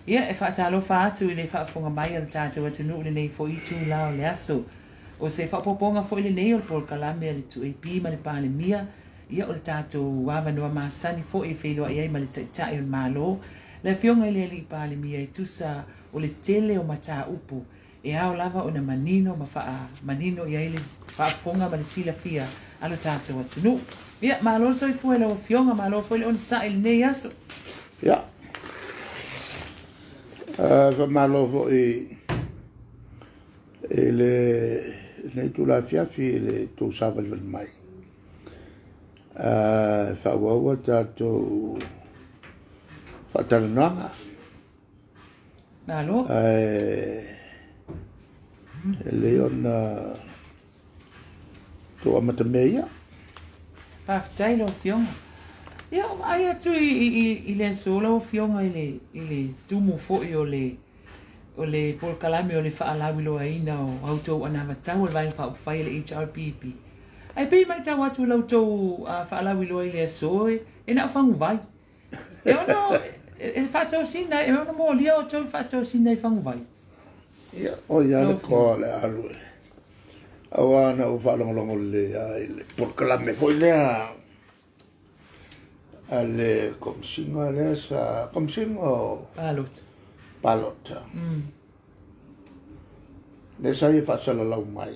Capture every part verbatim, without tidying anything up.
Ia e whaatalofa atu i le whaafonga mai al tātou atunu le nei fo i tū lao le aso. O se whaapoponga fo i le nei o le polkalame le tu e pi ma le pāle mia. Ia o le tātou wāwanua māsani fo i wheloa i ei ma le taitai o le mālo. Le fionga i le li pāle mia i tusa o le tele o mata upu. E ao lava o na manino ma wha manino i ei le whaafonga ma le sila fia alo tātou atunu. Ia, mālo so i fuela o fionga, mālo fo i le on sa i le nei aso. Ia. Ka mālo fo i le nei tu la fiafi le tu saval vel mai. Whawaua tātou whatarananga. Nalo? Le on tu amata meia. Paftai lo fionga. Ia, ai atu i le solo fionga i le i le tumu fo i o le o le polkalame o le whaalawi loa ina o autou anawa tau o le vai whaupwhai le H R P P. Ai pei mai tau atu lautou whaalawi loa i le asoe, e na whangu vai. E ono, e whaatau sina, e ono mo lia o tau whaatau sina i whangu vai. Ia, o ia le koa le alue. Awana o whalongolongo le le polkalame fo i lea le komsinga le sa komsinga o Palot. Palot. Mm. Le sa i fasala lau mai.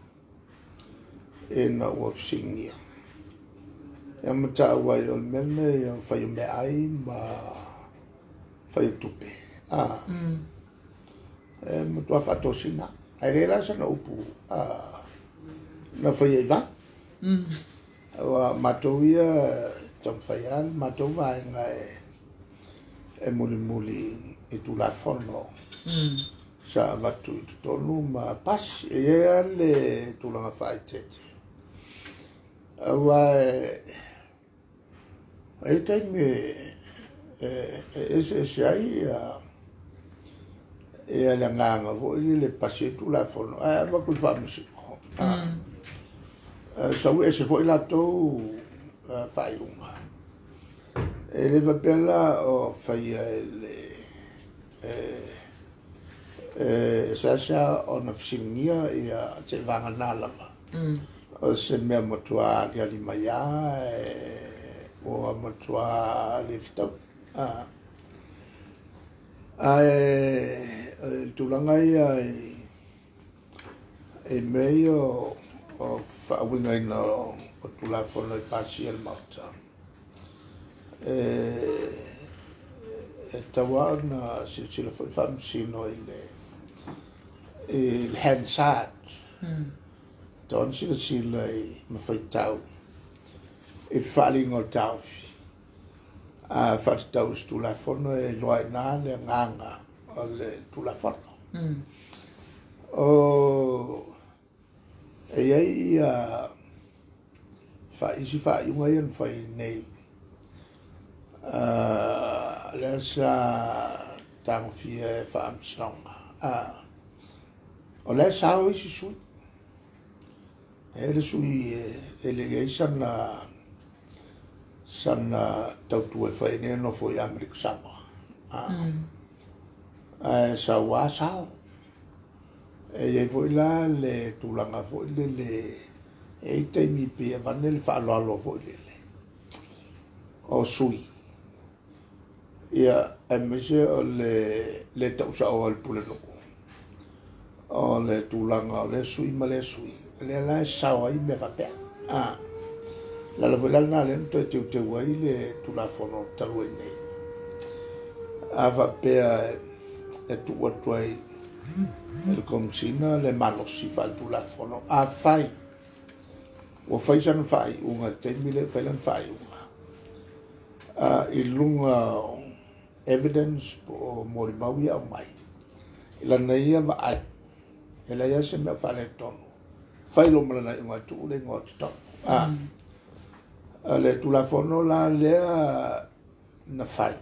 E na ua fisingia. E mata wai o mene e whai me ai ma whai tupe. Ah. Mm. E mutua whatosina. Ai reira sa na upu. Ah. Na whai e va. Mm. Wa matou ia tam whaian, matou vai ngai e muli muli i tu la fono. Mm. Sa vatu i tu tonu ma pas e ea le tu langa whai tete. Wa e e taimi e se se ai e a le nganga vo i le pasi tu la fono. A ma kul wha musiko. Mm. Sau e se foi la tou fai unga. E le vapela o fai le e sa sa o na fisingia i a te vanga nalama. O se mea motua ki ali maia o a motua le fitau. A e tulanga i a e mei o o whaawinga ina o tulafono i pasi el mauta. E, e tawa na silsila whamsino i le i le Hansard. Tawa sila sila i mawhaitau i whalingo taufi. A whaitau i tulafono e loa ina le nganga o le tulafono. O e ai a fa isi fa i mai en fa nei a la sa tang fie fa am song a o la sa o isi su e le su i e le gai sana sana tau tu e fa ne no foi Amerika sama a a sa wa sa e e foi la le tulanga foi le le e te mi pe vanel fa lo lo foi le o sui ia e mese o le le tau sa o al pule no o le tulanga le sui ma le sui le la sa o i me fa pe a la lo la na le to te te wai le tula fono talu ne a va pe e tu wa toi el komsina le malosi fa tu la fono a fai o fai san fai unga te mile fai lan fai unga a ilunga evidence o mori maui au mai ila nei va ai ela ia se me fa le ton fai lo mala unga tu le ngot stop a le tu la fono la le na fai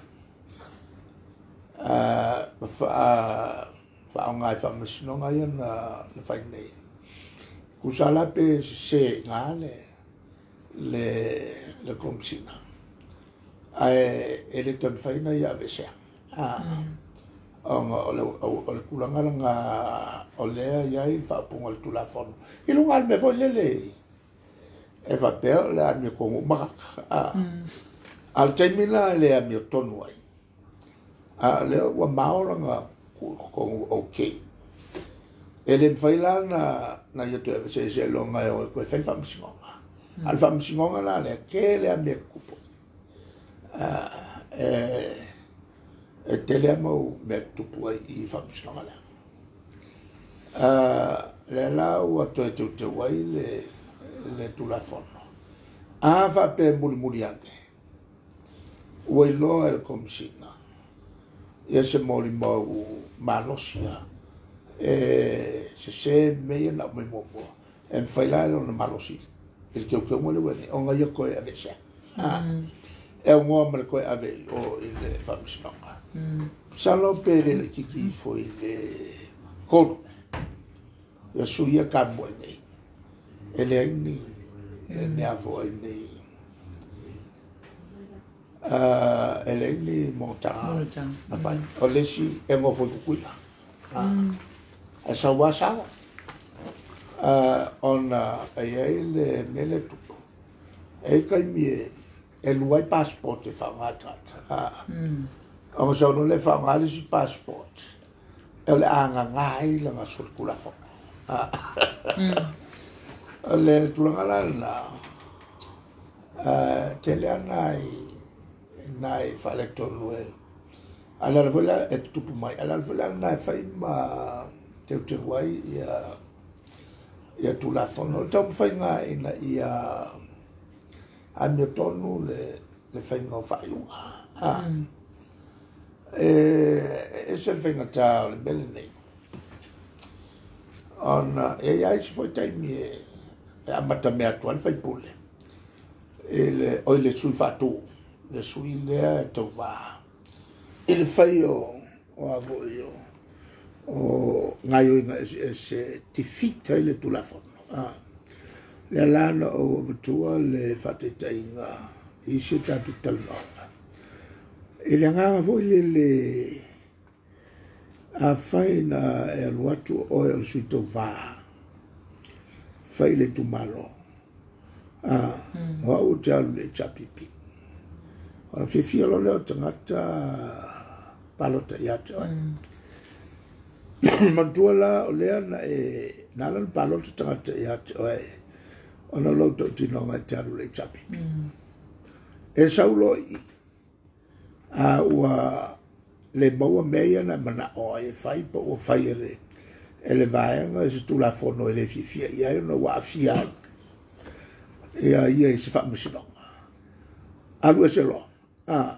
a fa fa ngai fa misno ngai na na fai nei kusala pe se ngale le le komsina ai ele ton fai na ya vese ah o le o le kulanga nga o le ia i fa punga le tulafon i lunga me fo le le e va per la mi ko ma a al termina le a mi tonu ai a le wa maora nga ko okay ele fai la na na ia te se se longa o ko fai fa msingonga al fa msingonga la le ke le a mi kupo a e e tele mo me tupu i fa msingonga la a le la o to te te wai le le tulafono a fa pe mul muliane o lo el komsina ia se moli mo malosia e se se me na me mo en faila no malosi il que que mo le wene on ga yo ko ave sa ah e un uomo ko ave o il famsino salo per le kiki foi le col ya suia ka mo nei ele ni ne avo nei Uh, ele ni montang na fai o lesi e mo fo kuila a sa wa sa uh, on a ele nele tu e kai mi e luai passport e fa ngata ah o so no le fa ngale si passport ele anga ngai la nga sul kula fo ah le tu ngala na uh, tele anai nai fale tonu e ala vola e tupu mai ala vola nai fai ma te te wai ia ia tu la fono te fai nga ina ia a me tonu le le fai nga fai ha e e se fai nga ta le belle nei on e ai si poi tai mi e amata me atual fai pule e le o le sui fatu le sui lea e tau wā. I le whai o o avo i o o ngai o inga e se ti fita i le tulafono. Le alana o avatua le whateta inga i se tatu talmaunga. I le nganga vo i le le a whai na e aluatu o e al sui tau wā. Whai le tumalo. O au te alu le chapipi. Ora fifia lo leo tangata palota ia te oi. Mantua la o lea na e nala na palota tangata ia te oi. Ona lo to tinonga te aru le chapi. E saulo i a ua le maua mea na mana o e fai pa o fai ere. E le vaenga e se tu la fono e le fifia ia e no wa fia. E a ia e se fa musinonga. Alu e se lo. Ah,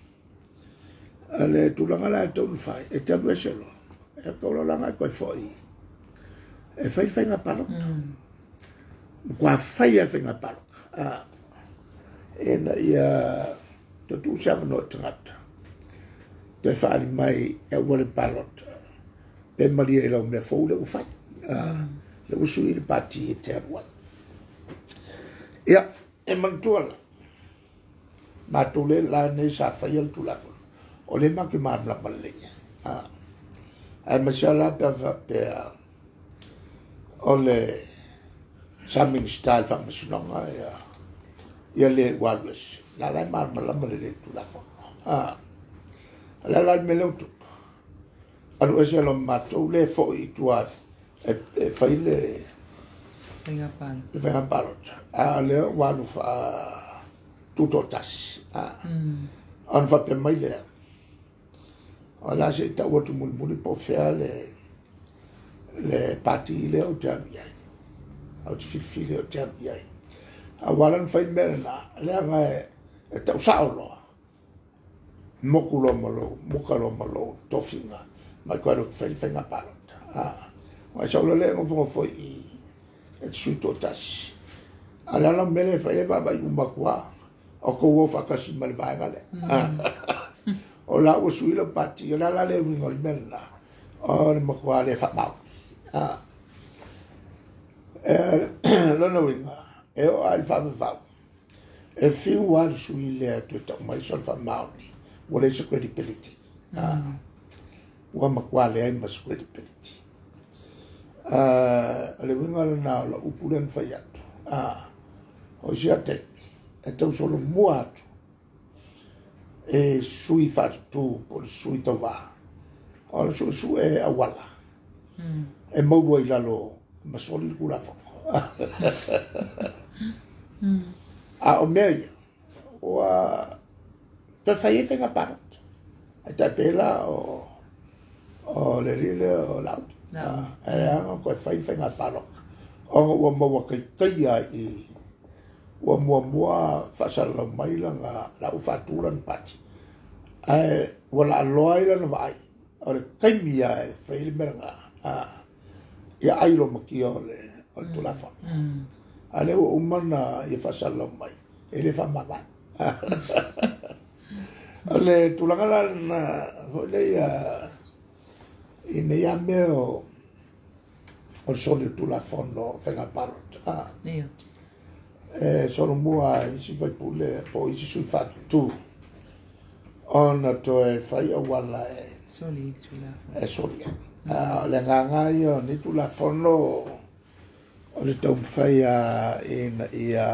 ale tulanga la tonu fai e te alu eselo e kaula langa koe foi e fai fai nga palo kua fai e fai nga palo ah, e na ia to tu sava no tangata te fai mai e wale palot pe maria e lau me fau le u fai ah, le usu i le pati e te arua ia e mantuala ma tole la ne sa fai al tulafon o le ma ke ma bla balenya ah ai masala pa pe o le samin style fa msunga ya ya le wireless la la ma ma la le tulafon ah la la me lo tu alu ese lo ma to le fo i tua e fai le venga palo venga palo ah le walu fa tutto tas ah on va per mai le ala se ta watu mul mul po faire le le parti le o jamia au fil fil o jamia a wala fai merna le nga e ta usalo mokulo malo mokalo malo tofinga ma quando fai fai na palota ah ma solo le mo fo foi e tutto tas ala la mele fai ba ba un bakwa o ko wo fa kasi mal vai vale o la o sui lo pati o la la le wingo merna o le mo kwa le fa mau ah eh lo no winga e o al fa fa e fi wa sui le to to mai sol fa mau ni o le credibility ah ua makuale ai ma square penalty uh ale winga na la upulen fai atu ah o sia te e tau solo mua atu e sui fatu tu por sui tova o su su e awala e mau i lalo ma soli kula fo a o meia o te fai fenga parot e te pela o o le rile o lau e anga ko fai fenga parot o o mo kai kai i o mo mo fasal mai la la ufaturan pati ai wala loila na vai o le kai mia e fai le meranga a ia ai lo makio le o tu la fa ale o umana e fasal mai ele fa mama ale tu la ngala na le ya ine ya meo o sole tu la fondo fenga parot ah ia e sono mua si vai pule poi si sul fatto tu ona to e fai o wala e soli tu la e soli le nganga io ni tu la fondo o le tau fai a in ia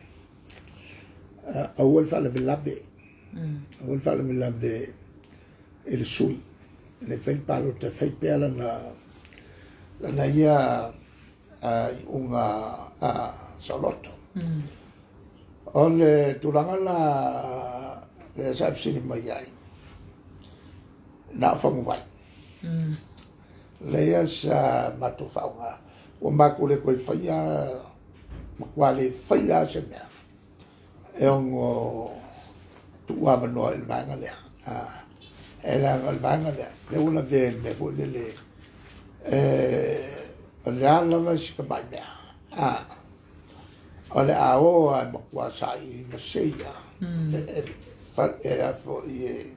a vuol fare le lave a vuol fare le lave e le sui le fai il palo te fai pela na la na ia una a salotto o le turanga la le sapsini mai ai na fangu vai le sa matu faunga o makule ko faia makwale faia se mea e ongo tu ava no il vanga le ah e la il vanga le le una de me fu le le e la la si ka mai mea ah ole a o a makwa sai na seia e fa e a fo e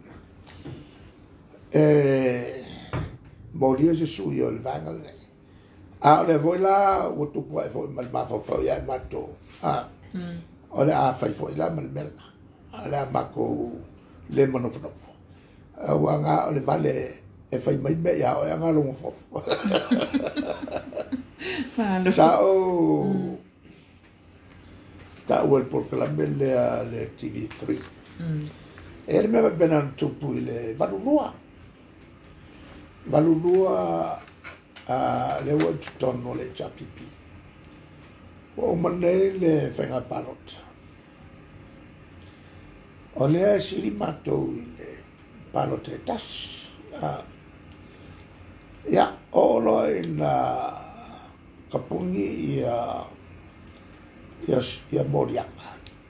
e molia se su io il vanga le a le voi la o tu puoi fo mal ma fo fo ya mato ah ole a fai fo la mal mel ale a mako le mono fo a wanga ole vale e fai mai me ya o nga lo fo sa o ta uel por la belle le T V tre e me va bene tupu le valulua valulua a le uel tono le chapipi o mane le fenga parot o le si mato le parot e tas ya o lo in kapungi ia ia ia morianga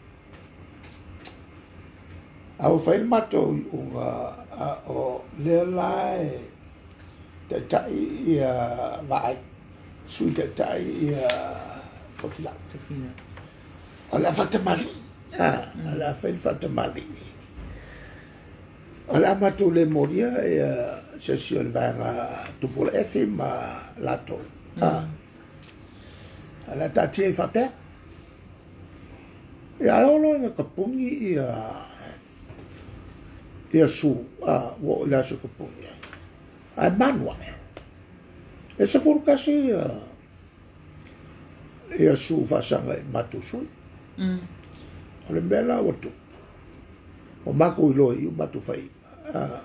au fai mato unga o le lai te tai ia vai sui te tai ia kofila tafina ala fata mali ah ala fai fata mali ala mato le moria ia se si il vanga tu por efi ma lato ah ala tati fa pe e aolo nga kapungi ia ia su a wo la su kapungi ai manua e se por kasi ia su fa sanga matu sui mm ole bela o tu o mako ilo i matu fai a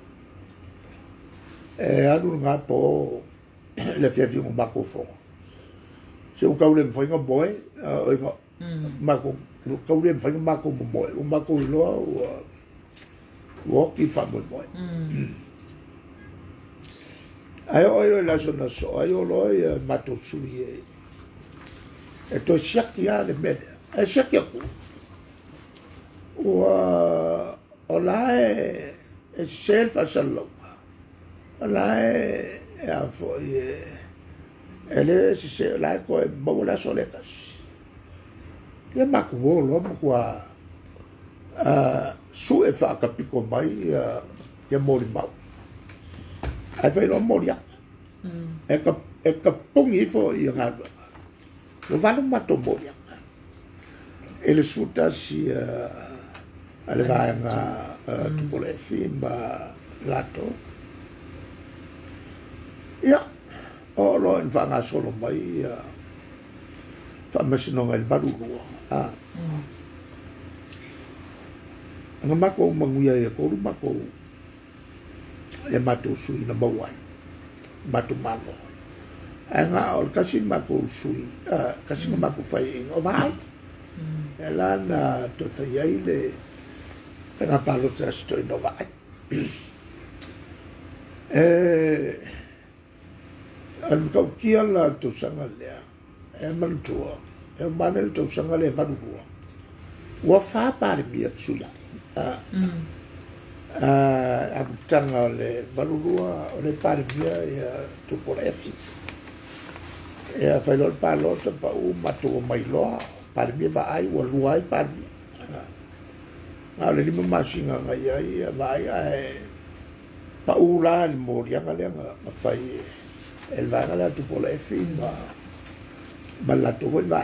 e anu nga po le fiafi o mako fo se o kaule foi nga boy o nga mako lo kaule foi nga mako mo boy o mako ilo o o ki fa mo boy ai o ilo la zona so ai o lo matu sui e to siaki ya le mele e siaki aku o o la e e selfa sallo o la e a fo e ele se se la ko e mo la soletas e ma ko lo mo kwa a su e fa capiko mai e mori mau ai vai lo moria e ka e ka pungi fo i ngalo lo vale mato moria e le sfruttasi alle varie tu volevi ma lato ia o lo en fa nga solo mai fa masino ngal valurua a nga mako manguia e ko mako e mato sui na mawai mato malo nga o kasi mako sui kasi mako fai o vai ela na to fai ai le fa nga palo tsa sto no vai eh an kau kia la to sanga lea e mantua e manel to sanga le valurua wa fa pare mia suya a a tanga le valurua o le pare mia e to porefi e a fa lo palo to pa u mato mai lo pare mia va ai wa luai pare a le lima masinga ngai ai vai ai pa u la le moria nga le nga fai el va la tu porefi ma ma la to va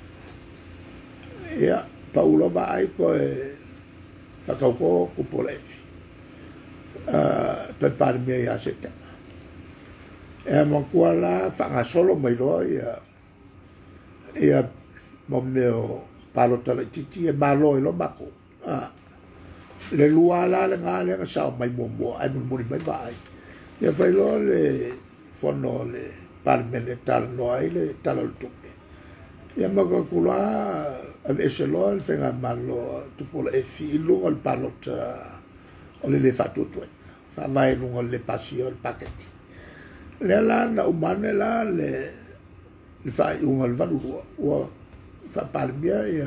e Paulo va ai poi fa cauco cu polefi uh, per parmi a sette e mo quala fa nga solo mai lo e e mo meo palo tale titi e malo e lo bako ah le lua la le nga le sa mai mo mo ai mo mo mai vai e fa lo le fono le parmi le tal no ai le tal tu e mo calcola avesse lo il fenga malo tu pole e filo al palot o le fa tutto fa vai lungo le passio il pacchetti le la na umane la le le fa un al valuro o fa palmia e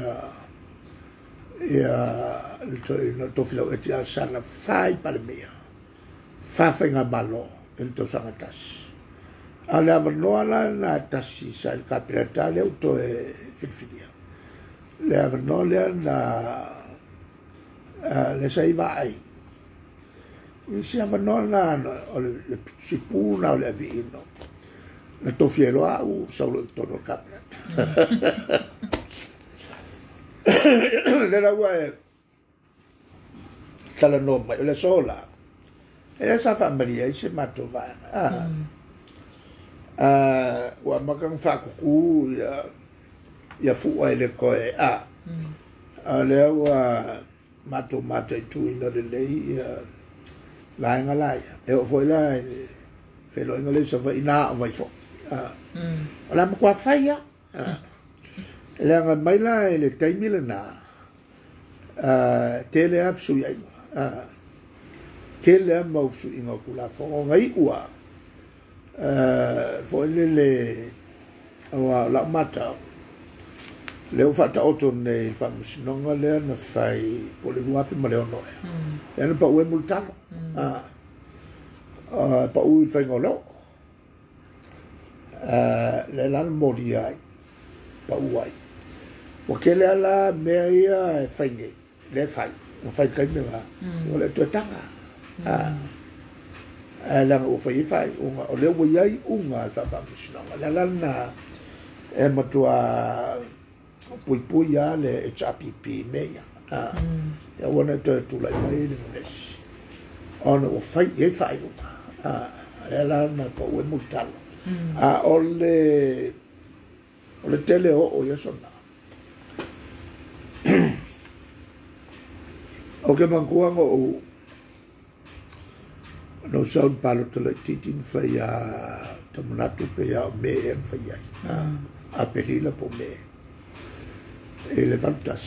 e il to il to filo e ti sana fai palmia fa fenga malo il to sanatas ale averno ala na tasi sa il capitale auto e filfilia le averno le na le sai vai e si averno na le sipuna le vino le to fielo au solo il tono capitale le la guai tala no mai le sola e le sa famiglia si matto va ah Uh, wa makang fakuku ya ya fu ai le koe a a le wa mato mate tu ina le lei la nga la e o foi la fe lo ngale so fa ina vai fo a la mo kwa faia le nga mai la le taimi le na a tele af su ya a ke le mo su inga kula fo ngai ua Uh, foi le le wa la mata le o fata auto nei famus non le na fai po le nuafi ma le ono e na pa u multalo ah ah pa u fai ngolo eh le lan mori ai pa u ai o ke le ala me ia fai nei le fai no fai kai me va o le to tanga ah la o fai fai unga o le wai unga fa fa misno la la na e matua pui pui ya le H R P P me ya ah ya wona to tu la mai le mes on o fai e fai unga ah la la na ko we mutalo ah o le o le tele o o ya sona o ke mangua o no sound palo to le titin fai a tamanatu pe a me en fai a a pelila po me e le vantas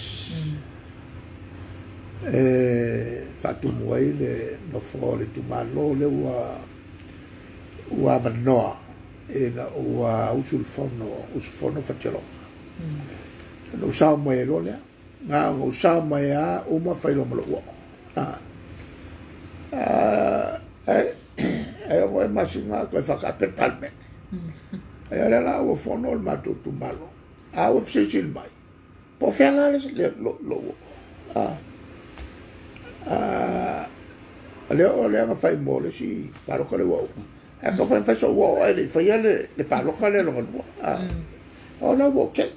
e fatu muai le no fore tu malo le ua ua vanoa e na ua usul fono usul fono fatialofa no sa mai lo le nga o sa mai a uma fai lo malo ah ah eh eh o masinga ko fa ka per palme e ala la o fono il mato tu malo a o se sil mai po fela le lo lo ah ah le o le ma fai mole si paro ko le wo e ko fa fa so wo e le fa le le paro ko le lo ah o no wo ke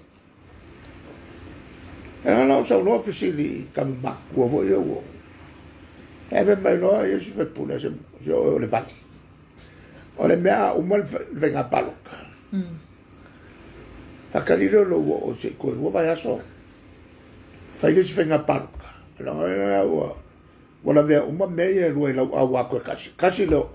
e ala o so no fisili kam ma wo wo yo wo Eve mai no io si fa pure se io le vali O le mea uma le venga paloka. Whakariro lo o se koe rua vai aso. Whaile si venga paloka. Langa ea ua. Wala vea uma mea e rua i lau au a koe kasi. Kasi leo.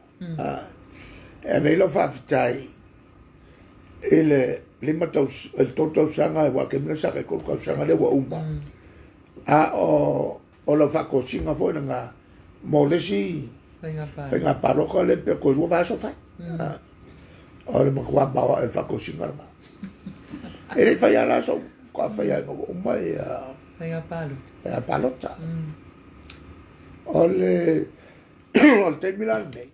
E veilo whaafitai. E le lima tau, el tau tau sanga e wake mina saka e kolu kau sanga le wa uma. A o o la whakosinga fo nga mo lesi whainga paroka le pe koe rua vai aso whai. O le makua mawa e whakosinga rama. E rei whai ala so, kua whai ai mo uma e a... Whainga palo. Whainga palo ta. O le... O le teimila nei.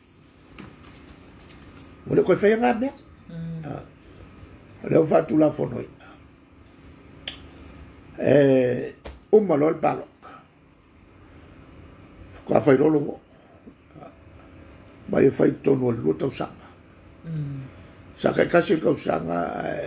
O le koe whai ngā mea. O le o whatu la whonoina. E... Uma lo le palo. Kua whai rolo mo. Mai e whai tonu o le rua tau sanga. Sa kai kasi kau sanga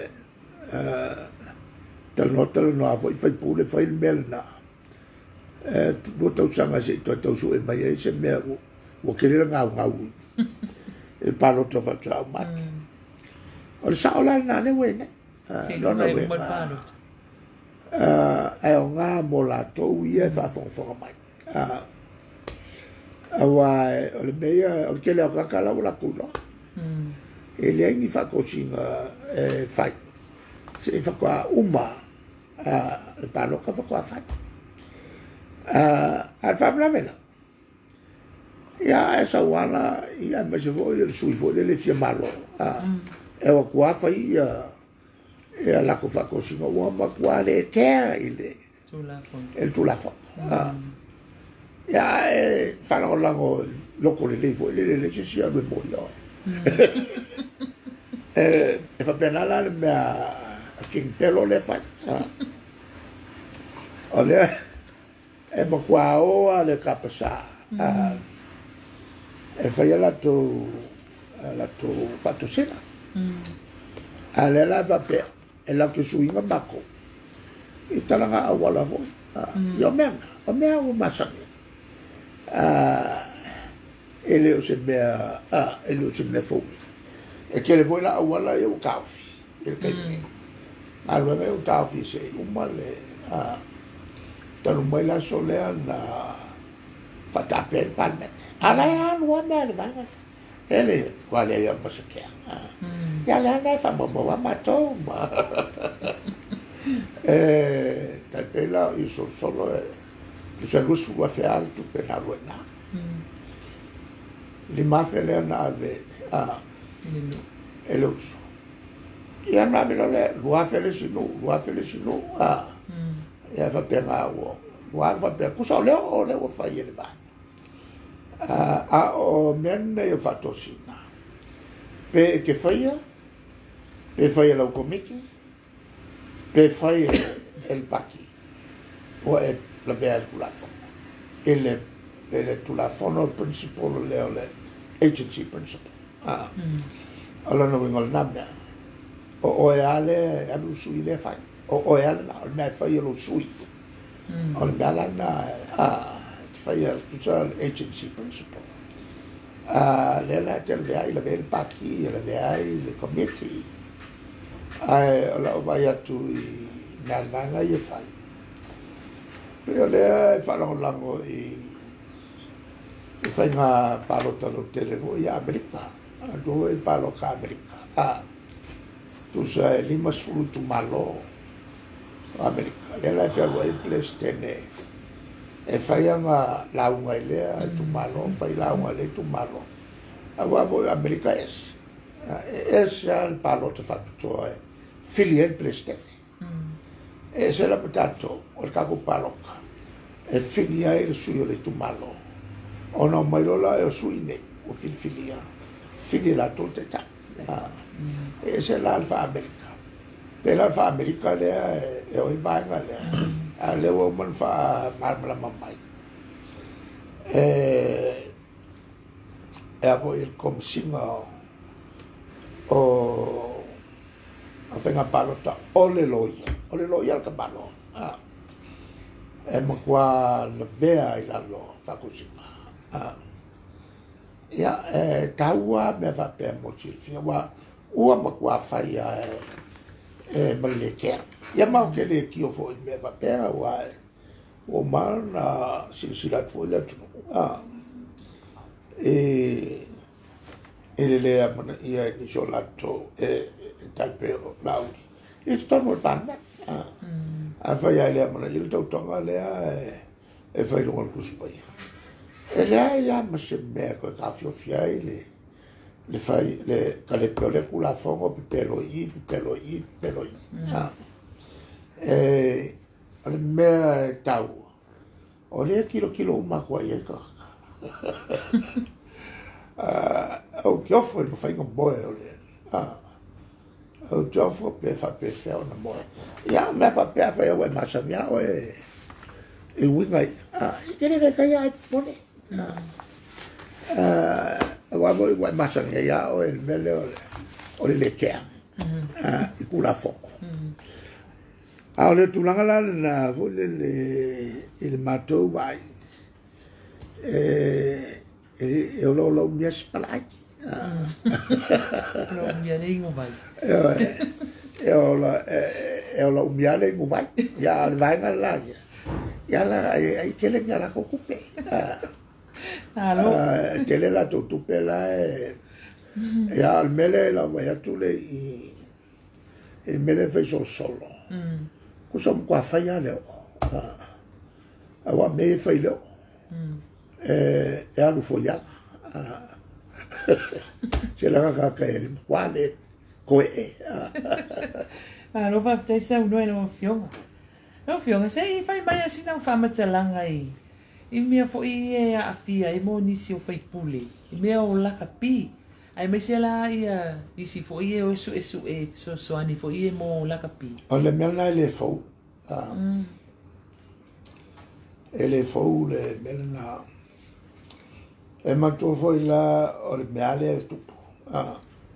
tal no tal no a foi foi pule foi mel na eh do tau sanga se to tau su e mai e se me o que era ngau ngau el palo to fa tau mat o sa ola na le we ne no no we eh e o nga mo la to ia fa fon fon mai ah awa o le meia o que le o ka la la ku no e le aingi whakosinga e whai. Se e whakoa uma le pāloka whakoa whai. A whawra vena. Ia e sa wana i a mese vo i le sui vo le le fia malo. E wa kua whai e a lako whakosinga ua ma kua le tea i le. El tulafon. Ia e whanau lango loko le leifo le le le se sia lue mori oi. E fa pena la mea king pelo le fai. O le e mo kua oa le kapasa. E fai la tu la tu fato sena. A le la va pe e la que suinga mako. I talanga awala vo. Yo mea, o mea o masani. Ah ele o se mea, ah, ele o se mea fomi. E ke le voi la awala e o kaufi. Ele kai ni. A lo me o kaufi se uma le, ah, tanu mai la solea na fatape palme. Ala e anua mea le vanga. Ele, wale e o masakea. Ya le ana e famomo wa matou ma. E, tai pela i sol solo e, tu se lusu wa fe altu pe na ruena. Li mafele na ave a ele uso e ana velo le lua fele sinu lua fele sinu a e va pena o lua va pe kusa le o le o fa yele ba a a o men e fatto sina pe che faia pe faia la komiki pe faia el paki o e la bel kulafo ele ele tulafono principal le le agency principle. Ah. Ala no vengo na mea. O o e ale e alu sui le fai. O o e ale na me fai lo sui. O me ala na ah fai el agency principle. Ah le la tel le ai le vel paki le le ai le committee. Ai ala vai atu i na vanga e fai. Pero le fa lo lango i e fai ngā palota no televo i Amerika. A do e paloka Amerika. A tu sa e lima sfuru tu malo Amerika. Le la fai wa i ples tene. E fai ngā launga i lea tu malo, fai launga le tu malo. A wavo Amerika es. Es ya il palota fatto toe. Fili e ples tene. E se la patato, o il capo paloka. E fili e il suyo le tu malo. Ona mairola e o suine o filfilia fili la tolte ta e se la alfa america pe la alfa america le e o vanga le a le o man fa marmala mamai e e avo il comsinga o a tenga palota o le loia o le loia al cabalo e ma qua le vea il allo fa così. Ah. ia e taua me fa pe mo chi fia wa ua ma kwa fai a e maleke ia ma ke le ki o fo me fa pe wa o ma na silsila fo la tu a e ele le amana ia ni solato e tape lau e sta mo tanna a a fai ale amana il to tonga le e fai lo ku spai e le ia ma se me ko ka fio fiai le le fai le ka le pele ku la fongo pe pelo i pelo i pelo i a e ale me tau o le kilo kilo ma ko ia ka ah o que offre no fai com boa ole ah o que offre pe fa pe fe ona mo ya me fa pe fa eu ma sa mia o e e winga ah e quere que caia pone ah wa mo wa ma sa mia ya o el mele ole ole le ke ah e kula foco ah ole tu langa la na vo le il matou vai e e o lo lo mi spalai lo mi ale ngo vai e o lo e o lo mi ale ngo vai ya vai nga la ya la ai ke le nga ko kupe alo tele la tu tu pela e ya al mele la vai a tu le i il mele fe so solo ku som kwa fa ya le a wa me fa le e e alu fo ya se la ka ka el quale ko e ah lo va te sa uno no fionga no fionga se fai mai assim não fa matalanga i i mea fo i e a fia i mo ni si o fai pule i mea o la kapi ai me se la i i si fo i e o su e su e so so ani fo i e mo la kapi o le mea na le fo ele fo le mea na e matou foi la o le mea le tupu ah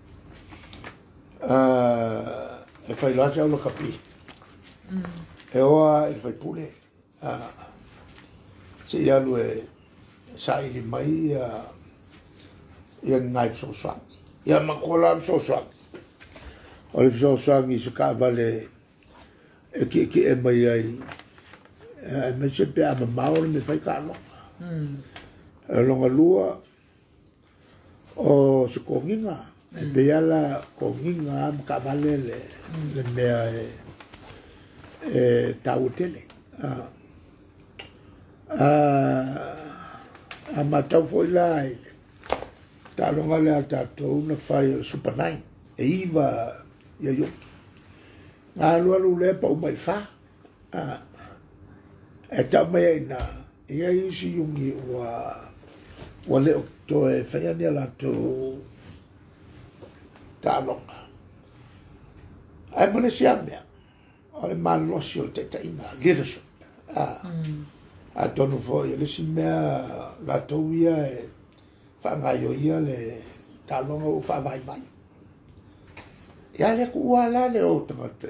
ah e fai la o lo capi e oa e fai pule ah se ia lu e sai li mai a ia nai so so ia makola so so o le so so ni se ka vale e ki ki e mai ai e me se pe a mau me fai ka no e longa lua o se konginga e pe ala konginga am ka vale le le mea e e tau tele a a a matau foi lai ta longa le ata to una fai super nine e iva ia yo na lua lu le pa mai fa a e ta mai na ia isi yungi wa wa le to e fai ni la to ta longa ai mo le sia mea ole man lo si o te ta ina leadership a a tonu foi le si mea la to ia e fa nga yo ia le ta longa o fa vai vai ia le ku ala le o te te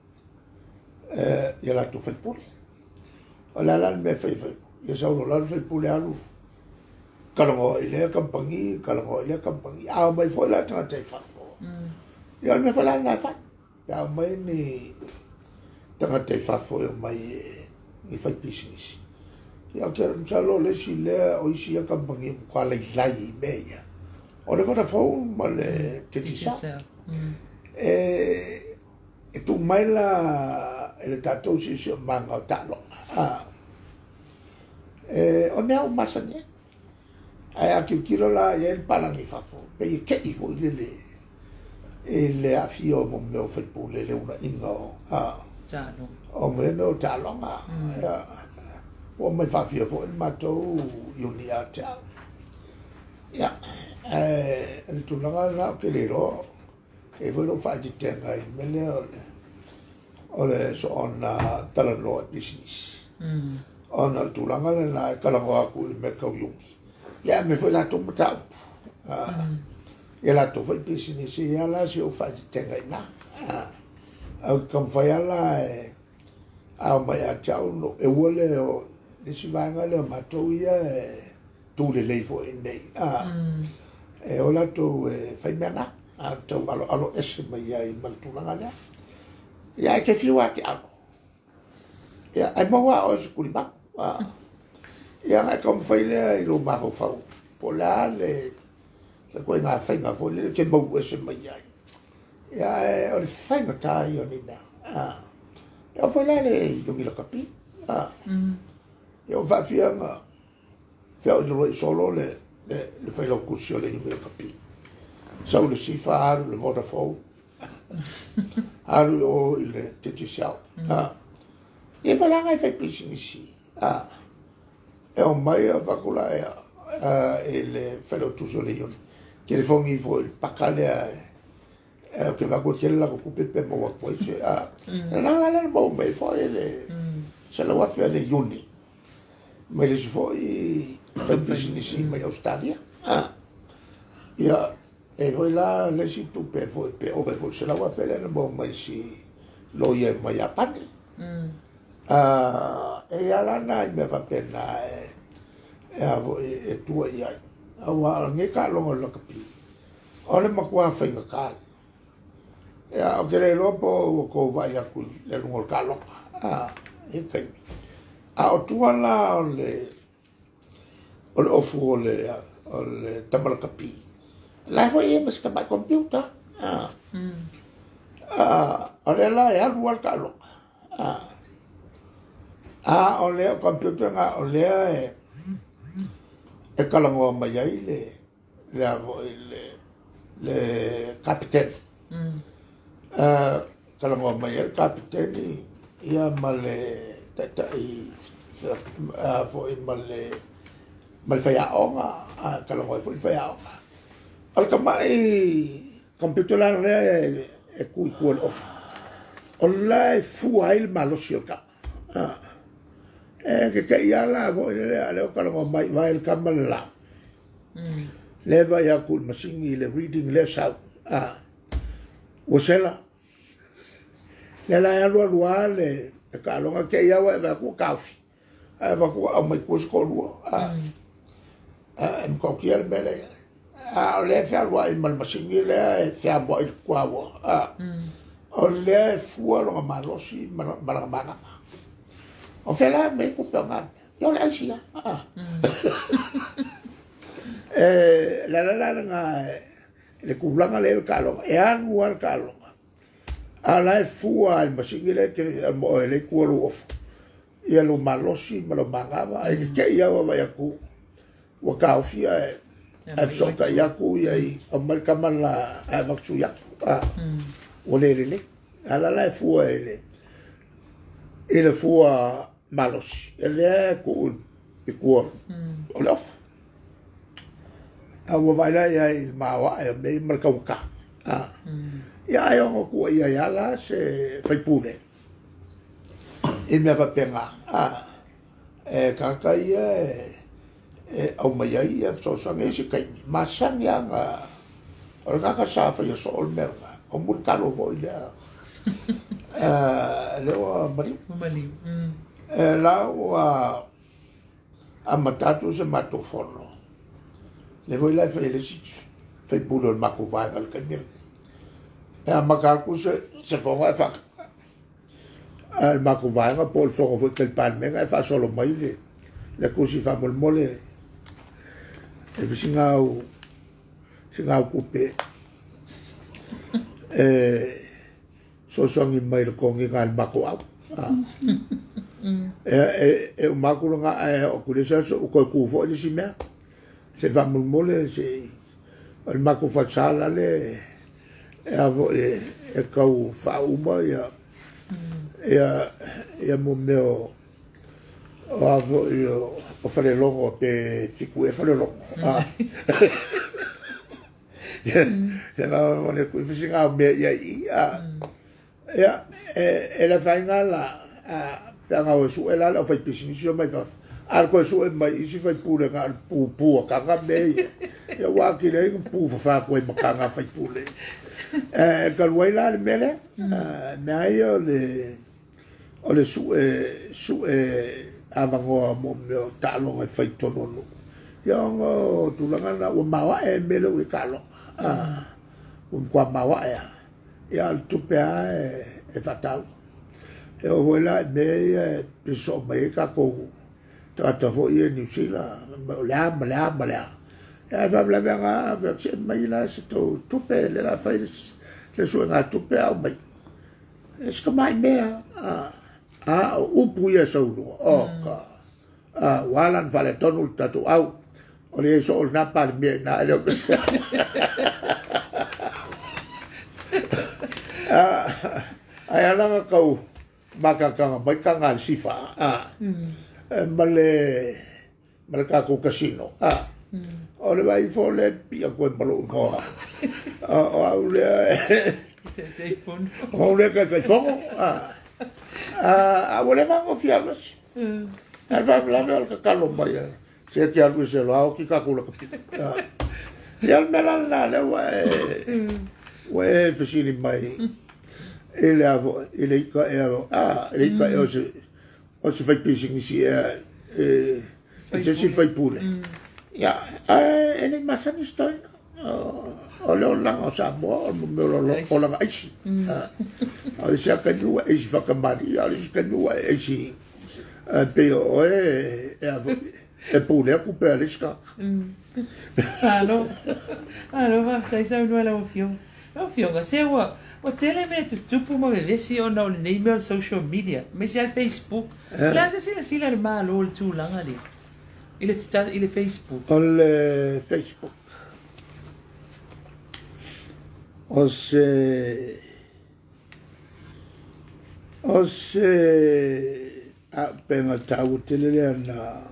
e ia la to fai puli o la la me fai fai ia sa lo la fai puli alu kalango ile kampangi kalango ile kampangi a mai foi la ta te fa fo ia me fa la na fa ia mai ni tanga te fa fo mai ni fai business ia ke sa lo le si le o isi a kampangi ko la lai me ia o le fa fo ma le te ti sa e e tu mai la ele tato si si manga talo ah e o me o masane ai a ki kilo la e el pala ni fa fo pe ke i fo le le e le afio mo me o fe pule le una ingo ah talo o me no talo ma o me fa fio fo il mato uni a ta ya e el tu la la ke le ro e voi lo fa di tenga il me le ole so ona tala no business mm ona tu la ngala na kala ngo ku me ka yumi ya me foi la to mata ah e la to foi business ya la si o fa di tenga na ah au kam fa ya la e a ma ya chao no e wole o le si va ngale ma to ya e tu le lei fo nei a e ola tu fai mena a tu alo alo ese mai ai maltulanga le ya ke fiwa ke ako ya ai mo wa o skuli ba ya ai kom fai le i lo ma fo fo pola le le ko nga fai nga fo le ke mo ese mai ai ya o fai nga tai o ni na a ya fai le yo mi lo capi a yo va fianga feo i roi solo le le le fai lo kusio le imi kapi sau le sifa aru le Vodafone aru o i le titi siau e falanga e fai pisi nisi e o mai a vakula e e le fai lo tuso le ioni ke le fongi fo il pakale a ke vago ke la kupe pe mo wa poi se a la la la mo mai fo le se lo wa fe le ioni ma le si fo i fai business in Australia. Ah. Ja, e voi la le si tu pe voi pe o pe voi se la va fare no mo mai si lo ye mai a pani. Mm. Ah, e ala na me va pena e e a voi e tu ia. A wa nge ka lo lo kapi. Ole ma kwa fa nga ka. Ya, o kere lo po ko va ya ku le lo ka lo. Ah, e kai. A o tu ala le o le ofu o le, o le tamalakapi. La foi e mas kama computer. Ah. Mm. Ah, o le la e alu al kalo. Ah. Ah, o le computer nga o le e e kalango mai ai le le le le captain. Mm. Ah, kalango mai ai captain ia male tata i ah foi male mal fai a onga a kala ngoi foi fai a onga al kamai computer la re e ku ku off online fu ai malo silka ah e ke ke ia la vo le ale kala ngoi vai el kamal la le vai a ku masingi le reading le sa ah wasela le la ya lo lo ale ka lo nga ke ia wa ku kafi a va ku a mai ku sko lo ah em qualquer bele a le fa wa i mal masingi le fa bo il kwa wa a o le fu lo ma lo si ma ma ma o fe la me ku pe nga yo la si ah eh la la la nga le ku blanga le el kalo e an wa el kalo a la fu al masingi le ke mo le ku lo of e lo ma lo si ma lo ma ga e ke ya wa ya ku wa kaufia e e soka yaku i a malkamala a vaksu yaku a o le le ala la fua ele ele fua malos ele ku i ku o lof a wa vai la ia i mawa e me malkauka a ia ai o ku ia ia la se fai pune e me va penga a e kaka ia e e au mai ai e so so nge se kai ma sang ya nga o ka ka sa fa yo so merga o mur ka lo vo ile eh le o mari mali e la o a matatu se mato forno le vo ile fa ile si fa bulo il mako va al camir e a makaku se se fo va fa al mako va nga pol fo fo tel pan me nga fa solo mai le le così fa mol mole e vi singau singau kupe e so songi mai ko ngi gal bako au e e o makuru nga e o kulisa so ko ku fo di simea se va mol mole se il mako fa sala le e avo e e kau fa uma ya e e mo meo o avo io o fare longo pe fiku e fare longo ah ya na vole ku fisinga me ya ia ya e la fainga la a panga o su ela la fai pisini mai fa al ko su mai si fai pure nga pu pu ka nga me ya wa ki le pu fa ko ma ka nga fai pure eh ka wai la mele na io le o le su su e avangoa mo me talo e fai tono Yang tulangan na umawa e melo e kalo. Ah. Un kwa mawa e. Ya tupea e fatau. E o voila me e piso me ka ko. Tata fo e New Zealand. La la la. Ya va la venga version mai la sto tupe le la fai le sua nga tupe au mai. Es ka mai mea. Ah. Ah upu ia saulu. Oh ka. Ah walan vale tonu tatu au. Oleh soal napa dia nak ada besar. Ayah nak kau maka kau mereka ngan sifa. Ah, male mereka kau kasino. Ah, oleh bayi follow pia kau malu kau. Ah, oleh. Telefon. Oleh kau telefon. Ah, ah, oleh mango fiables. Alfa belajar ke kalau bayar. Saya tiada bisa lalu kita kulah kepit. Yang melan nala wae wae pesini mai. Ele avo ele ka ero ah ele ka ero se o se fai pising si eh se se fai pule. Ya eh ele masani stoi. Ole lang o sa mo o me lo o lang ai. Ah. Ale se ka nu ai se fa kamari, ale se ka nu ai si. Eh pero eh avo e pule a couper a l'esca. Alo. Alo, va, tai sa no la ofio. Ofio ga se wa. O tele me tu tupu mo ve si on no email social media. Me si al Facebook. La se si la si la malo el tu langa li. Il est il est Facebook. On le Facebook. On se on se a penga tau tele na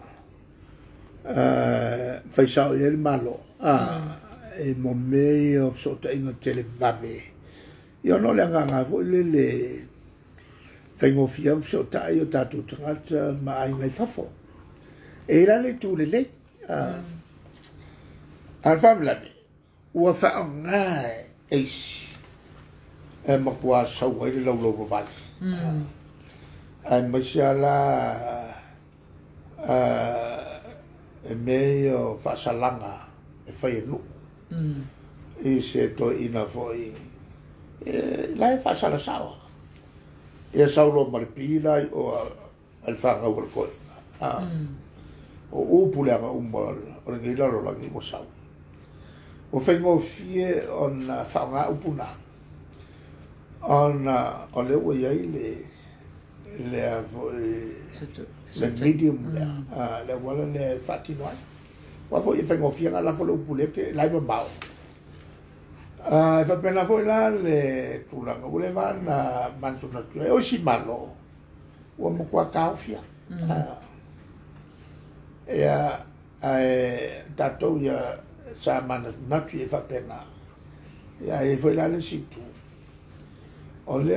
Uh, fai sao e malo ah e mo me o so ta inga tele vave io no le nga vo le le fai mo fiam so ta io ta tu trata ma ai mai fafo e la le tu le le ah al favla o fa nga e e mo kwa sa wa le lo lo va mm ai ma sha la ah e meio fasalanga e fai nu mm e se to ina foi e la fasala sawa e saulo marpila o al fanga worko ah o upule nga umbal o ngila lo la ni mo sa o fengo fie on fanga upuna on on le wo yai le le foi le medium le ah le wala le fatinoa wa fo i fengo fia la fo lo pule ke la ba bao ah fa pena fo la le tula ngo le va na mansuna tu e o si malo o mo kwa ka fia ah ya ai tato ya sa mana na tu e fa pena ya e fo la le situ ole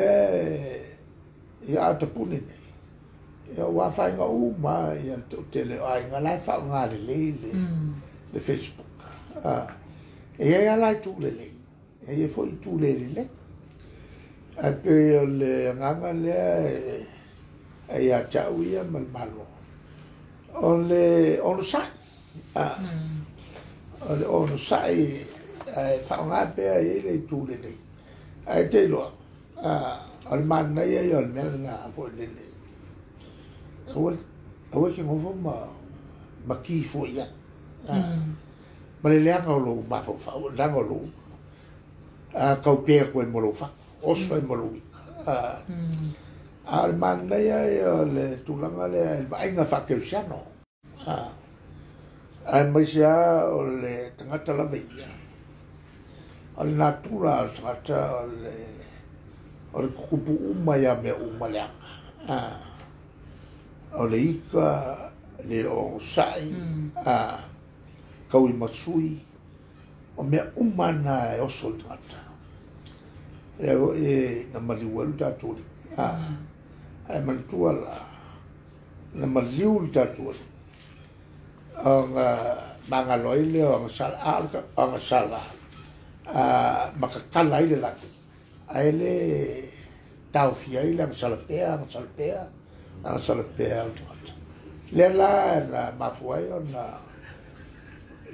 ya ta punine ya wa fa nga uma ya tele ai nga lai fa nga le le le Facebook ah e ya lai tu le le e foi tu le le a pe le nga nga le e ya cha wi mal malo on le on sa ah on on sa e fa nga pe e le tu le le ai te lo ah al man na ye yo me na fo le le awal awal ki ngovo ma ma ki fo ya ma le le ngolo ma fo fa la ngolo a ka pe ko mo lo fa o so mo lo a al man na ye yo le tu la ngale va nga fa ke siano a al ma sia o le tangata la veia al natura tata le o kupu uma ya me uma le ah o le ika le o sai ah kau i masui o me uma na o soltata le o e na mali welu tatu ah ai man tuala na mali welu tatu ang mga loile ang sala ang sala ah makakala ile laki ele tau fia ile ang salpea ang salpea ang salpea le la la mafuai na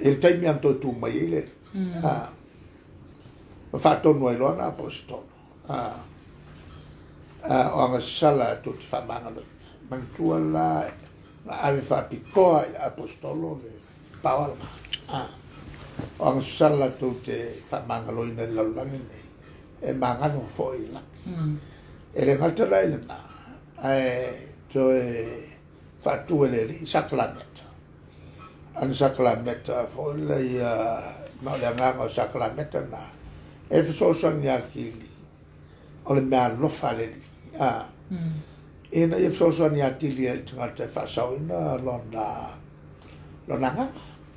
il taimi am to tu mai le ah ma fatto noi lo na apostolo ah ah o nga sala tu ti fa mangalo man tu la ave fa piccoa apostolo le paola ah o nga sala tu te fa mangalo in la langi e mangano foi la e le ngata la le na e to e fa tu le li sacramento an sacramento foi la ia ma le nganga sacramento na e so so nya ki o le mea lo fale li ah e na e so so nya ti li e tanga fa sa ina lo na lo na nga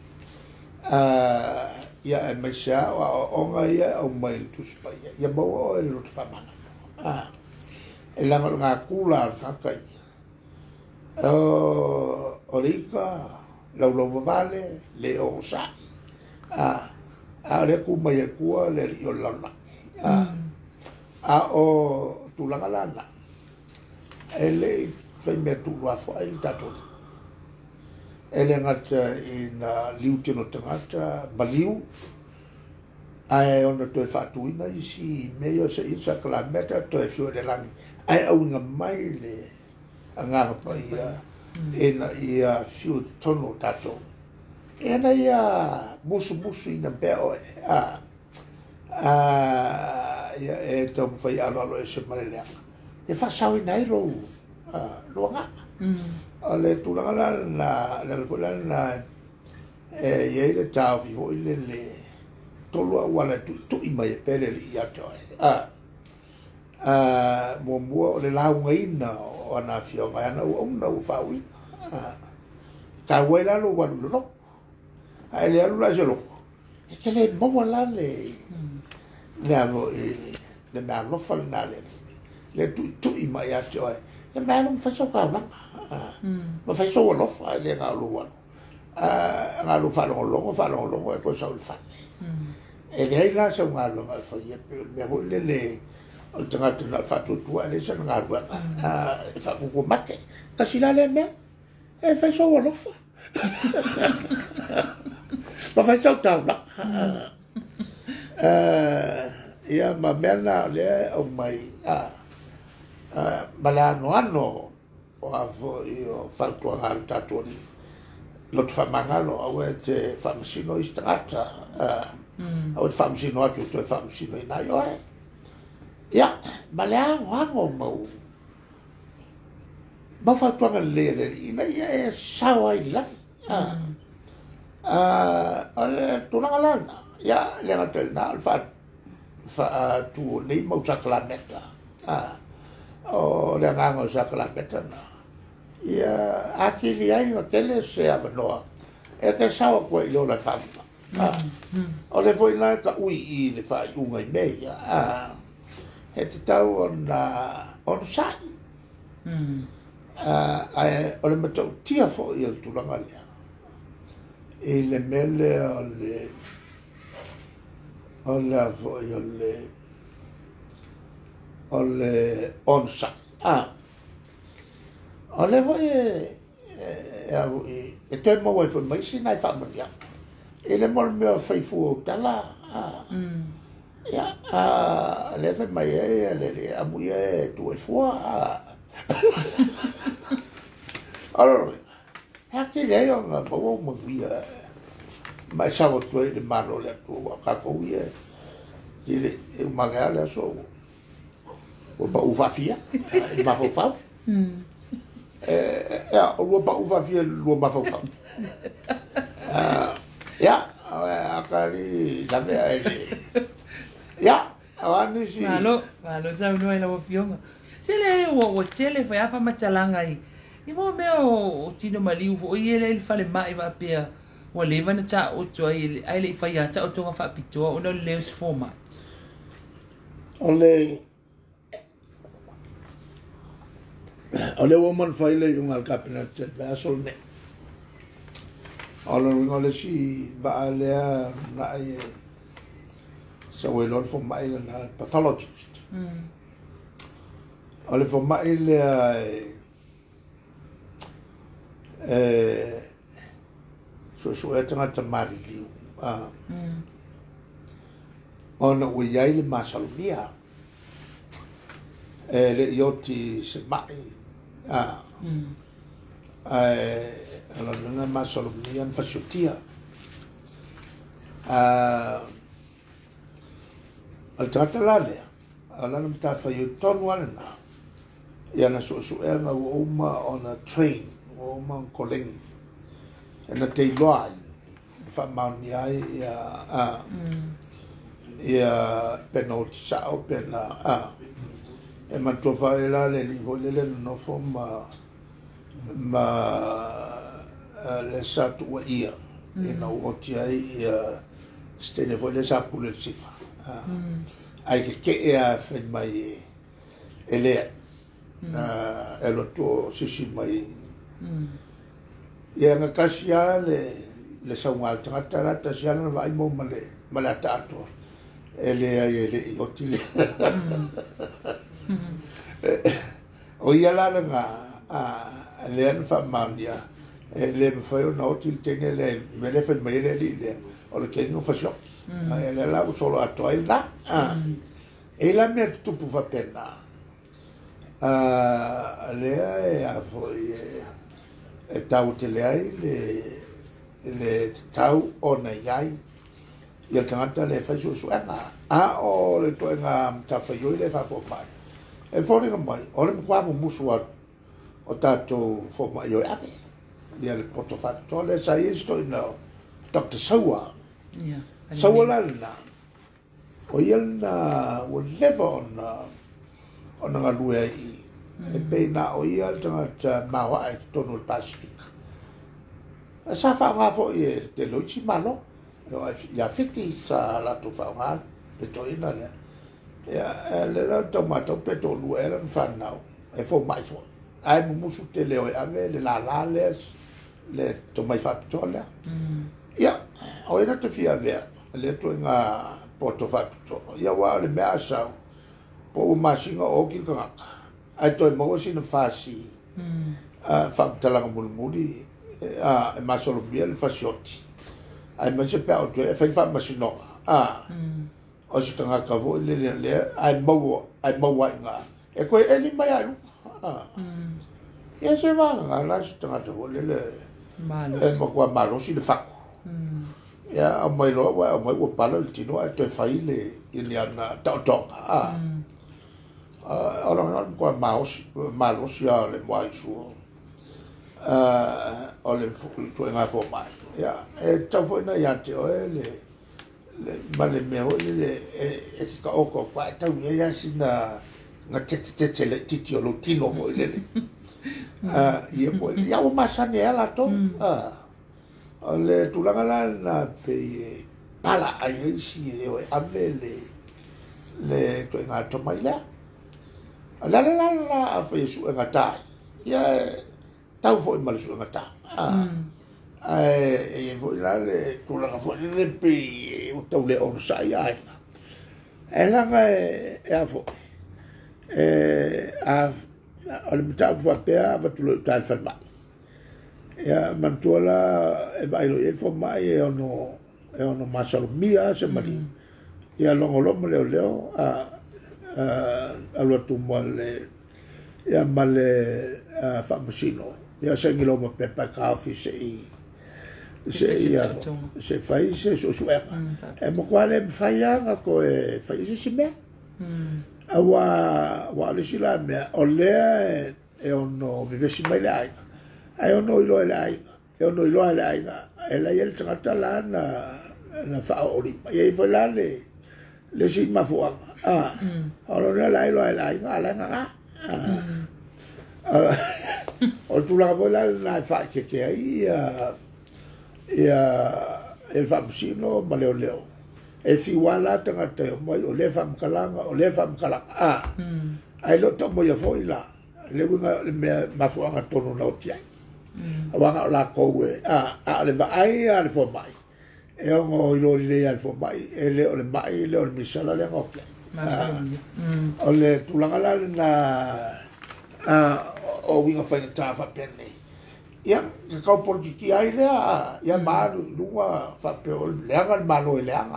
ah ia e me sia o nga ia o mai tu spa ia bo o e lo fa mana ah e la nga kula ka kai o o lika lo lo vale le o sa ah a le ku mai ku le io la la ah a o tu la lana e le fai me tu wa fa il tato e le ngata in liu tino tangata baliu ai ona to fa tu ina isi meio se isa kilometer to e fiore lang ai au nga mai le anga pa ia ena ia fiu tono tato ena ia busu busu ina beo a a ia e to fai alo alo e se malele e fa sau nai ro lo nga ale tu la la la la la la e ye le tau vi vo le le tolo wala tu tu i mai pele li ya to a a mo mo le la ngai na ona fio mai na o na u fa wi a ta wela lo wa lo ai le alu la jelo e che le mo wala le le avo le ma lo fa na le le tu tu i mai ya to e ma non fa so ka la ma fa so lo fa le ga lo wa a ga lo fa lo lo fa lo lo e poi so il fa e lei la so nga lo ma fa ye me ho le le o tanga tu na fa tu tu ale sa nga ru a fa ku ku mate ka si la le me e fa so lo fa ma fa so ta na eh ia ma mena le o mai a ma la no ano o avo io fa tu al tato ni lo fa mangalo o te fa sino istrata a o fa sino atu to fa sino na yo ya ma le hango mo ma fa tu al le le ina ya e sawa ila ah ah ale tu na la ya le na tel na fa fa tu nei mo sa planeta ah o le hango sa planeta na ia akili ai o tele se avanoa e te sawa ko i lola kama o le foi na ka ui i le fai unga i meia he te tau on on sai o le matau tia fo i al tulanga lea i le mele o le o le fo i o le o le on sai ah o le voi e au i e te mo e foi mai sina i fa maria e le mol me fai fu tala ah ya a le fe mai e le le a mu e tu e fu allora ha che le io ma bo mo via ma sa vo tu e mano le tu ka ko vi e le e magale so o ba u fa fia ma fo fa eh ja o ba u fa fia lo ma fo fa ja a kari la ve ele ja ani si malo malo sa no ela o pionga se le o o tele fa fa machalanga i i mo me o tino maliu o ele ele fale mai va pe o le va na cha o to ai ai le fa ya ta o to fa pito o no le us forma ole ole woman faile yung al cabinet basol ne ole ngole si va alea na ai so we learn from my pathologist mm ole from my eh so so e tangata mariliu a ona ua iai le masalomia e le ioti se mai a e alanaga masalomia na fasiotia a al tagata la lea alana matafai o tonu alana ia na suʻesuʻega ua uma ona train ua uma kolegi ena teiloa ai faamaonia ai ia a ia pena o tisao pena a e matua fae la le li foi le nonofo ma ma le sa tuaia ina oti ai ia stene foi le sa pule sifa ai ke ke e fe mai ele e lo to sisi mai ia nga kasia le le sa ungal tata rata sia na vai mo male mala tato ele ai ele oti le o ia la nga a le an fa mandia le foi no oti tene le me le fe mai le le o le ke no fa shop ele la solo a toi la e la me tupu fa pena a le e a foi e tau te le ai le le tau o na iai ia tangata le fai su su anga a o le to nga ta fai yo le fa fo mai e fo ni mai o le kwa mo musu a o tato fo mai yo ave ia le poto fa to le sa isto no doctor Sawa ia Sawa la na o ia na o level na o na lue i e pe na o ia tangata mawa e tonu Pacific sa fa nga fo e te lo chi malo ya fiti sa la to fa nga te to ina le ya le la tomato pe to lu era fa na e fo mai fo ai mu musu te le o ave le la la le le to mai fa to le ya o ina te fia ver le to nga porto fa to ya wa le me asa po ma singa o ki ka ai to mo si na fa si a fa tala mo muri a e masolo bia le fasioti ai ma se pa o e fa fa masino a o se tanga ka vo le le ai mo ai mo wa nga e ko e li mai alu a e se va nga la se tanga vo le le malo e mo kwa malo si le fa ya o mai lo wa o mai o pala le tino e te fa ile ile ana ta to a a ora no kwa maus malo si le mo su o le tu nga fo mai ya e ta fo na ya te o le le male me o le e ka o ko pa ta wi ya sina nga te te te le ti ti o lo tino fo le ah ye po ya o masane ala to ah le tu la la na pe pala ai si e o ave le le tu nga to mai la la la la la fa su nga tai ya tau foi mal su ngata ah ai e foi la le tu la foi le pe o tau le on sai ai ela ga e a fo e a al mita fo pe a va tu le tal fa mai ya mantola e vai lo e fo mai e ono e ono masalo mia se mari ya longo lomo le leo a a lo tu male ya male fa masino ya se ngilo mo pepa kafi se i se ia se fai se so so e mo quale fai anga ko e fai se se me awa wa le sila me o le e ono vive si mai lai ai ono ilo lai e ono ilo lai e la yel trata la na na fa ori e foi la le le si ma fu ah ono la lai lo lai nga la nga o tu la vola na fa che che ai ia el famsino ma leo leo e fi wala tanga te mo o le fam kalanga o le fam kalanga ah ai lo to mo ia foi la le una me ma fu anga tono na otia awanga la ko we ah a le va ai al fo mai e o mo ilo le al fo mai e le o le mai le o mi sala le ngok o le tu la la na ah o winga fa ta fa penne ia ka kau politiki ai lea ia malu lunga fa pe o leanga malo leanga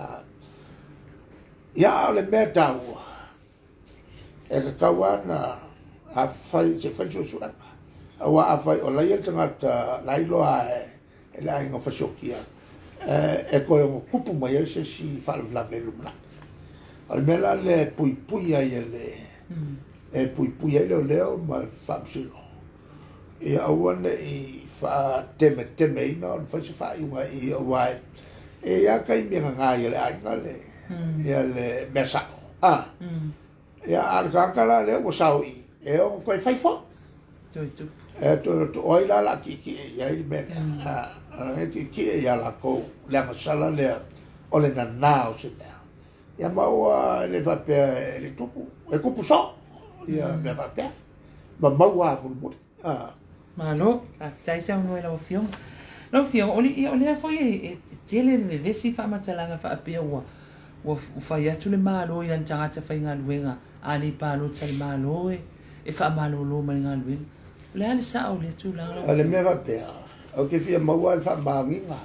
ia le mea tau e ka kawana a fai se fai su su awa a fai o lai e tangata lai loa e lai ngā whasokia e koe o kupu mai e se si whalawla velu mna o le mea le pui pui ai e le e pui pui ai leo leo ma whamsilo e awane i wha teme teme ina o le whaise wha iunga i o wai e ia kai mea ngā i le ainga le ia le mea sao ah ia arkakala leo o sao i e o koe whai wha e to to oi la la ki ki ia i mea e ki ki e ia la kou lea masala lea o le na nao se mea ia maua le whapea le tupu e kupu so ia mea whapea ma maua a mulu ah Malo, a tai sa no ela fiong. No fiong, oli i oli foi e tele le vesi fa matalanga fa apia wa. Wa fa ya tu le malo ya tanga ta fa nga luenga. Ali pa lo tsal malo e e fa malo lo ma nga luenga. Le ali sa o le tu la. Ale me va pe. O ke fia maua fa ma minga.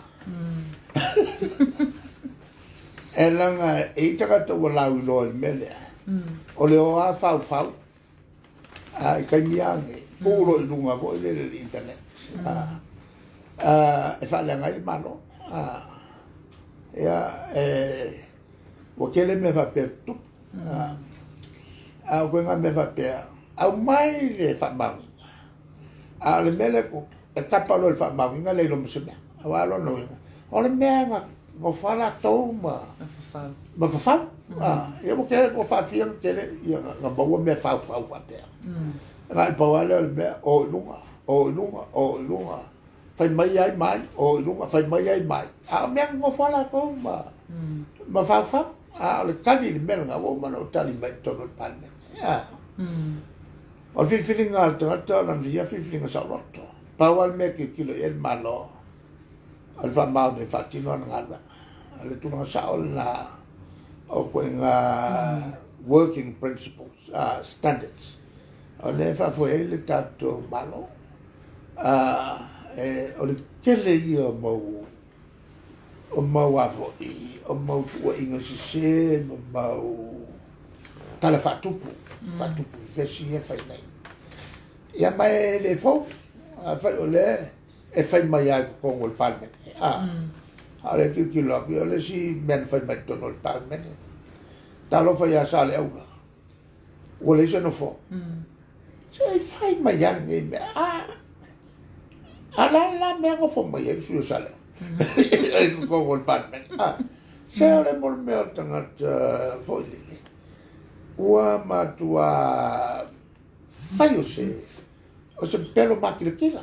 Ela nga e taka to la lo mele. O le o a fa fa. Ai kai miange. Puro lunga ko le internet. Ah. Ah, e fa la ngai malo. Ah. Ya eh o que le me va per tu. Ah. Ah, o nga me va per. Au mai le fa ma. Ah, le mele ko e tapa lo fa ma nga le lo mse. Wa lo no. O le me nga mo fa la toma. Fa. Ma fa fa. Ah, e mo que ko fa fiam que le nga bo me fa fa fa per. Ngai pawale le me o lunga o lunga o lunga fai mai ai mai o lunga fai mai ai mai a me ngo fala ko ma ma fa fa a le kali le me nga o ma no tali mai to no palme ya o fil feeling alto alto na via fil feeling sa rotto pawal me ke kilo el malo al fa ma ne fa tino nga le tu na sa ol na o ko nga working principles uh standards o le fa foi le tato malo ah e o le kele i o mo o mo wa i o mo tu inga se se mo mo tala fa tupu fa tupu ke si e fai nei ia mai le fo a fa o le e fai mai a ko o palme ah ale ki ki lo ki le si men fai mai tono il palme talo fa ya sale au o le se no fo Sai fai mai anni me ah ala la me hago fo mai su sale con col palme ah se ole mol me tangat fo li ua ma tua fai o se o se pelo macchina kila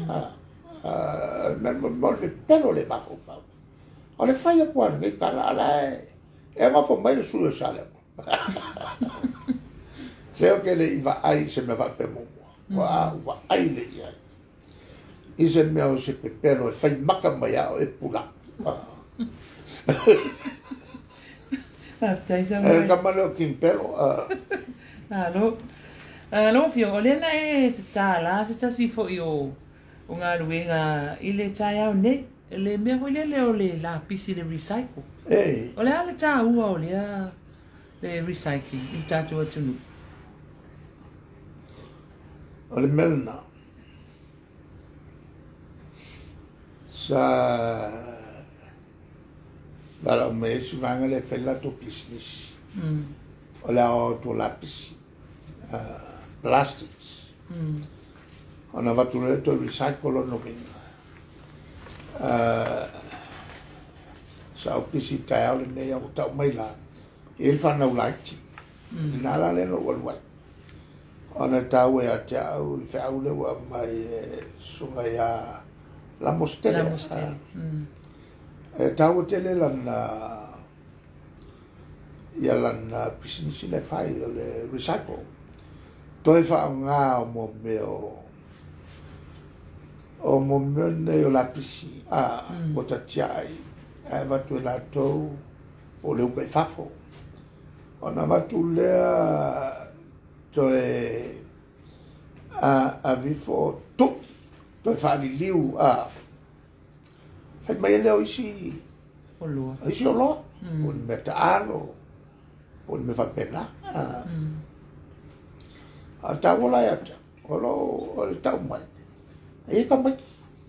ah me mol le pelo le ma fo fa o le fai a quan ni kala ala e ma fo mai su sale Se o ke le iwa ai se me va pe mo. Wa wa ai le ia. I se me o se pepero e fai maka mai ao e pula. Ah, tai sa. E ka male o kin pero. Ah, no. Ah, no fio, ole na e tsala, se tsa si fo yo. O nga luenga ile tsaya o ne. Le me ho le le o le la pisi de recycle. Eh. Ole ale tsa ua ole a le recycling. I tatu atunu. Ole melna. Sa bara o me su vanga le fella to business. Mm. Ole o to lapis. Uh, plastics. Mm. Ona va to le to recycle no venga. Uh, sa o pisi kai au le ya o tau mai la. Il fa no like. Mm. Nala le no wal Ona tau e ate au le whau le wa mai sunga ia la mostele. La mostele. E tau te le lana ia lana pisinisi le fai o le recycle. Toi wha ngā o mo meo o mo meo nei o la pisi a o ta tiai e watu e la tau o le ukai fafo. Ona watu lea to e a a vifo tu toi whaani liu a whai mai leo isi O lua. isi o loa o me ta aro o me whapena a tau ola ya ta o lo o le tau mai e ka mai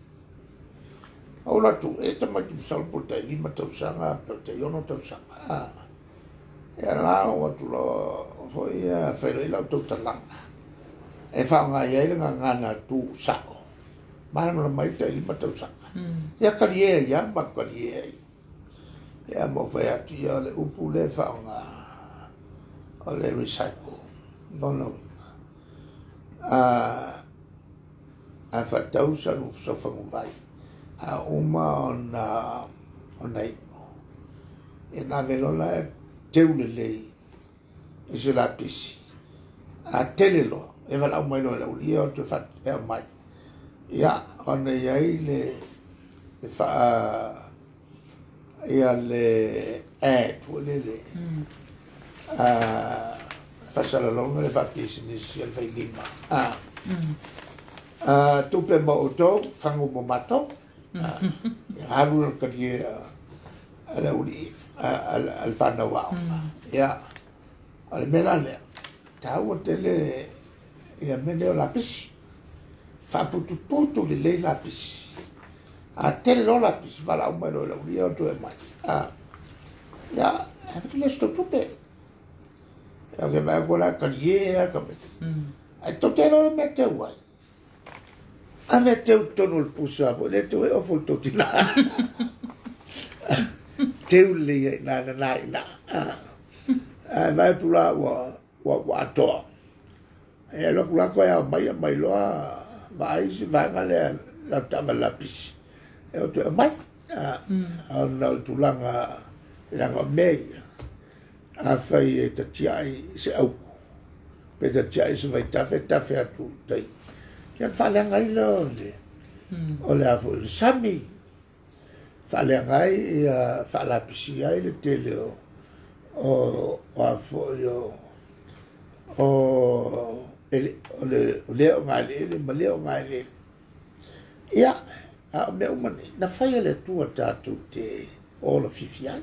o la tu e ta mai sal por te lima tau sanga per te yono tau sanga e la o tu lo foi a fere la tu talanga e fa nga ye le nga na tu sa ma na mai te lima tau sanga ya ka ye ya ma ka ye ya mo fa ya ti ya le upu le fa nga o le recycle no no a a fa tau sa lu so fa mo vai a uma ona ona e na velola te ule lei e se la pisi a tele lo e va la mai no la uli o te fat e mai ya ona ye le e fa e le e tu le le a fa sala longa le fa pisi ni si al vai lima a a tu pe mo to fango mo mato halu al kadia ala uli al al fana wa ya al melale ta o tele ya mele la pis fa putu putu le le la pis a tele lo la pis va la o melo la uli o to e mai a ya ha le sto tupe ya che va con la kadia come a to tele lo mette wai ave te tono il pusavo le te o folto ti na te le na na na na ah vai tu la wa wa wa to e lo kula ko ya mai mai lo vai si va ngale la tama la pis e o to mai ah na tu la nga la nga me a fai e te tiai se au pe te tiai se vai tafe tafe atu dai yang fale ngai lo le o le avo sami fale ngai ia fala pisia ile tele o o avo yo o ele o le o le ngai le ma le ngai le ia a me o mane na fai le tua tatu te o le fifia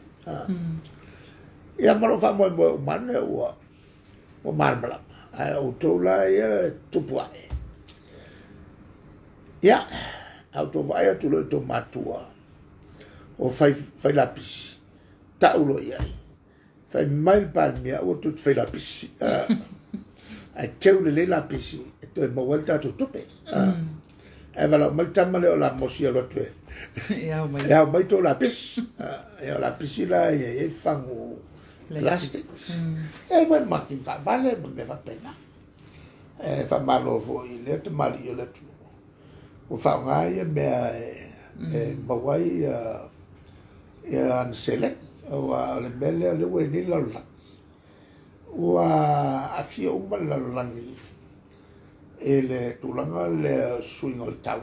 ia malo fa mo mo mane o o marmala a o tola ia tupuai ya auto vai tu lo to matua o fai fai lapis ta ulo ia fai mai pa mia o tu fai lapis a teu le lapis e to mo volta tu tupe e vala mal tamale o la mosia lo tu ya mai ya mai to lapis ya lapis la e fango plastics e vai makin ka vale me fa pena e fa malo vo ile te mali ile tu o whaungai mea e mawai e an select o a le mele le we ni la la o a fia uma la langi e le tulanga le swing al tau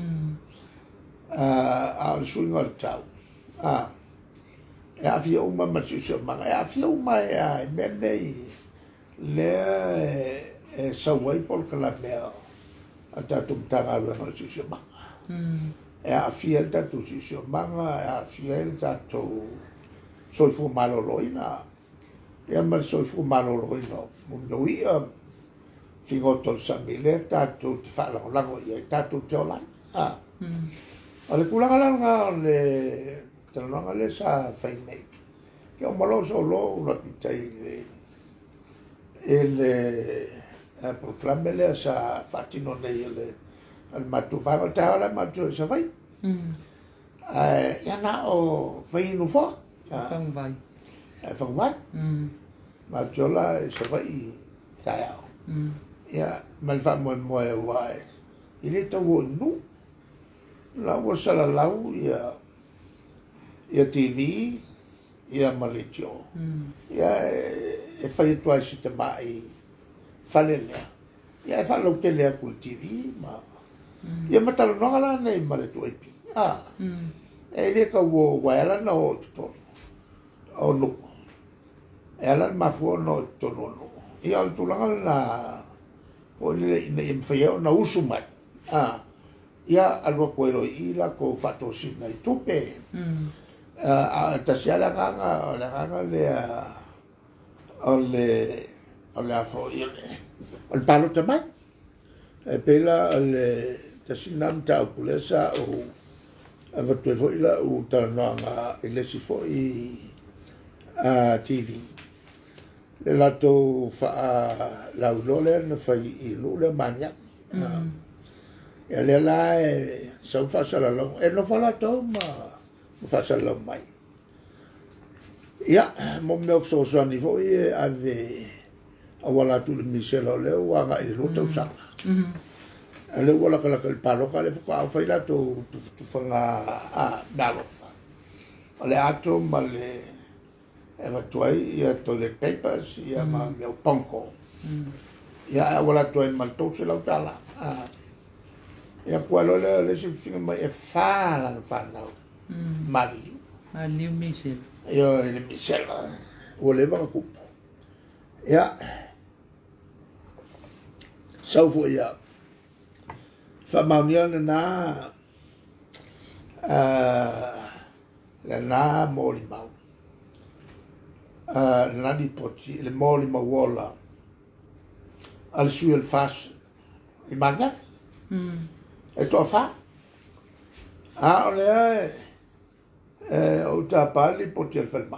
a swing al tau a e a fia uma ma su manga e a fia uma e mele le e sawai por kala mea ata tu tanga lo no si si manga e a fiel ta tu si si manga e a fiel ta tu soi fu malo loina e a mal soi fu malo loina mo no ia figo to samile ta tu fa la la ia ta tu jola ah ale kula ngala nga le te no ngale sa fai mai ke o malo so lo lo tu tai le ele a proclame le sa fatino nei le al matu va volta la matu sa vai eh ya na o vai no fo fa vai e fa vai ma jola sa vai ta ya ya mal fa mo mo vai il est au nous la wo sala lau ya ya T V ya malitio ya e fa tu ai te mai falele ia fa lo tele a kul T V ma ia matalo no ala nei male tu epi ah e le ka wo wala no to o no ela ma fu no to no ia tu langa na o le ne im fa na usu mai ah ia alua koero i la ko fatosina i tupe a tasia la nganga la nganga le o le o le afo i o le palo tamai e pela le tasina mta pulesa o ava tu fo ila o tananga ele si fo i a T V le lato fa la ulole na fa i lule mania e le la e sa fa sala lo e no fa la to ma fa sala mai ia mo me so so ni fo i ave a wala tu le miselo le wa ga i lo to sa le wala kala kal palo kale fo ka fa ila to tu fa nga a dalofa ole ato male e va tuai ia toilet papers ia ma meu panko ia wala tuai mal to se la tala ia kualo le le se finga mai e fa la fa na mali mali misel ia le misel o le va ku ia sau fo ia fa maunia na la na moli mau Uh, nani poti le moli mawola al su el fas i magna mm. e to fa a ole e o ta pali poti el felma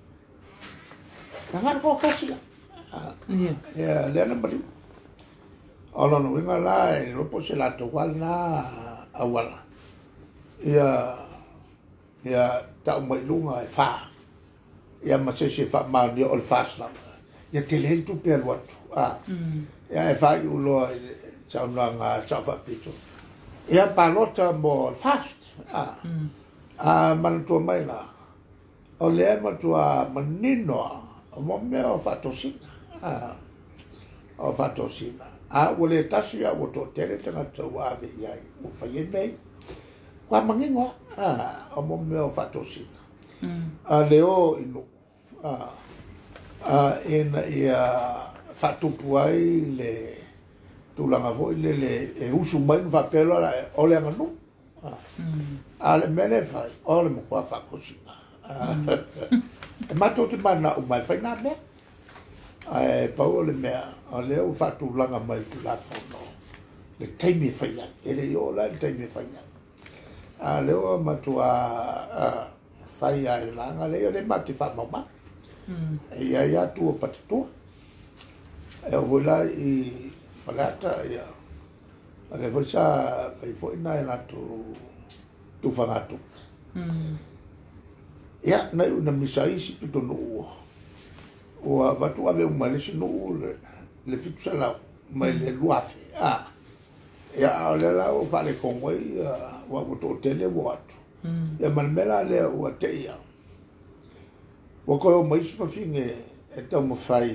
nga ko kasi yeah yeah le na bari ala no venga la e lo pose la to wal na awala ya ya ta mai lunga e fa ia ma se se fa ma ni ol fas la ia te le tu per wat ah ia e fa u lo sa una nga sa fa pito ia pa lota mo fast ah ah man tu mai la o le ma tu a manino o mo me o fa tosina ah o fa tosina ah o le tasia o to tere te nga tu a ve ia o fa ye nei kwa mangingo ah o mo me o fa tosina a leo ino a a en ia fatupu ai le tulanga foi le le e usu mai va pelo o le nganu a le mele fai o le mo kwa fa cosina e mato te mana o mai fai na me e pa o le mea a leo fatulanga mai la fono le taimi fai ya ele yo la taimi fai ya a leo matua a fai ai langa le le mati fa mama e ia ia tu pa tu e vola i falata ia ale vosa fai foi na na tu tu fa tu ia na una misai si tu no o va tu ave un male si no le le fixa la mai le luafe ah ia le la o fa le con voi wa to tele what e malmela le o te ia o ko mai so finge e to mo fai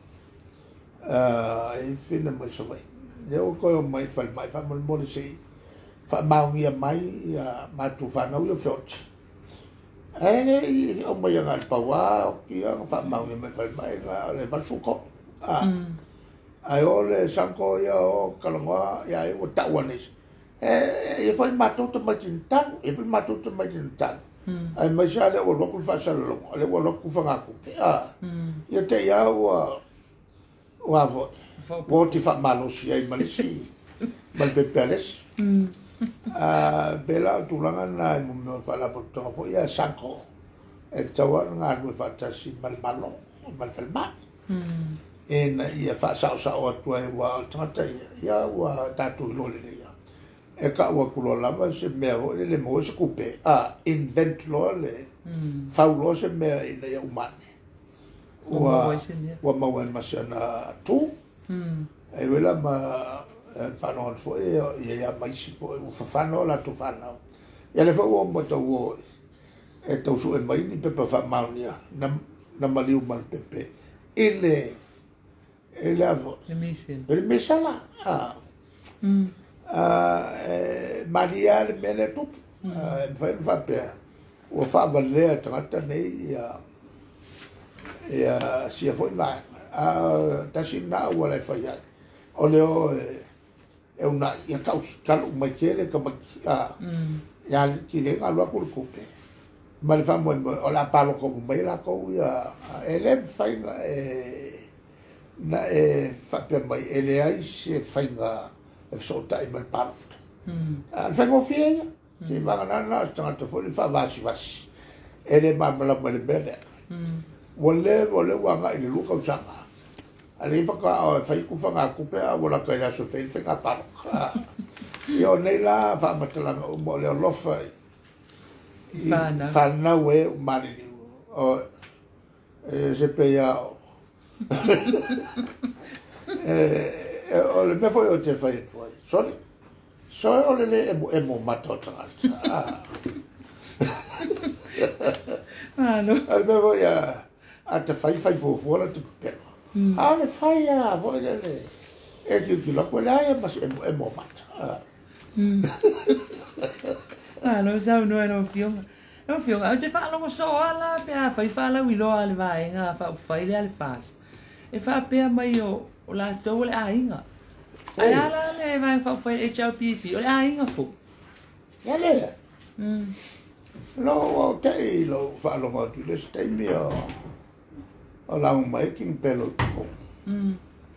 uh e fina mai so mai e o ko mai fai mai fa mal mo se fa mau ia mai ma tu fa no yo fiot e le o mai ngal pa wa o ki fa mau ia mai fai mai le fa su ko ah ai o le sanko ia o kalonga ia o ta wanis e fai matou te matintan e fai matou te matintan ai mai sa le o loku fa sa lo le o loku fa ngaku ah ia te ia o o avo o ti fa malo si ai malisi mal pepeles ah bela tu langa na mo me fa la porto fo ia sanko e tawa nga mo fa ta si mal malo mal felma en ia fa sa sa o tu ai wa tata ia wa tatu lo le e ka wa kulo lava se me o le mo se coupe a invent lo le fa lo se me in ia umane wa wa ma wa masana tu e vela ma pa no fo e ia mai si fo fa fa no la tu fa no ia le fo mo to wo e to su e mai ni pe fa maunia na na maliu mal pepe ele ele avo le misel ele misala ah Uh, Maria le mele tup fa fa pe o fa valer trata nei ia ia si foi vai a ta si na o le fa ia o le o e una ia kaus kalu mai kele ka maki a ya ki le ngalo ko ko pe ma le fa mo o la palo ko mai la ko ia ele fai e na e fa pe mai ele ai se fai nga e so ta i mal palo a fa mo fie si va na na sta to fo le fa va si va si ele ma ma la ma le bene wole wole wa nga i lu ka usanga ale fa ka fa ku fa nga ku pe a wala ka la so fe fe nga palo io nei la fa matala mo le lo fa Fana. Fana we mari o e se peia e o le me foi o te fai tu sorry so o le le e mo matota ah ah no al me voi a a te fai fai fo fo la tu pero ah le fai a voi le le e che ti la quella è ma è mo mata ah ah no sa no no fio no fio a te fa lo so ala pe a fai fa la wi lo ale vai nga fa fai le ale fast e fa pe mai o o la to le a inga ai ala le vai fa fai e chau pipi o le a inga fo ya le mm lo o te lo fa lo mo tu le stai mio o la un mai king pelo ko mm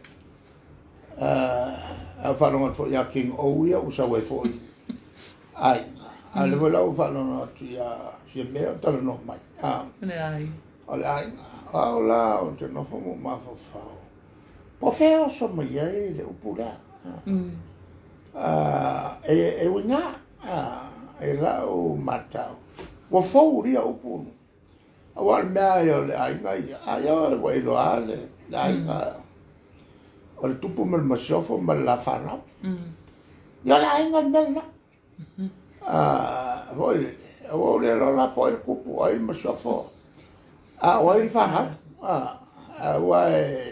a fa lo mo fo ya king o ia usa we fo ai a le vola o fa lo no tu ya si me o talo no mai ah ne ai o le ai a o la o te no fo mo ma fo fa po fe o so mai ai le upura mm ah e e winga ah e la o mata o fo ria o pu a wa me ai o le ai mai a yo le we lo ale la ai o le tupu mal masofo mal la fana mm ya la ai ngal mel na ah voi o le lo la po il kupu ai masofo ah o il fa ah ah wa e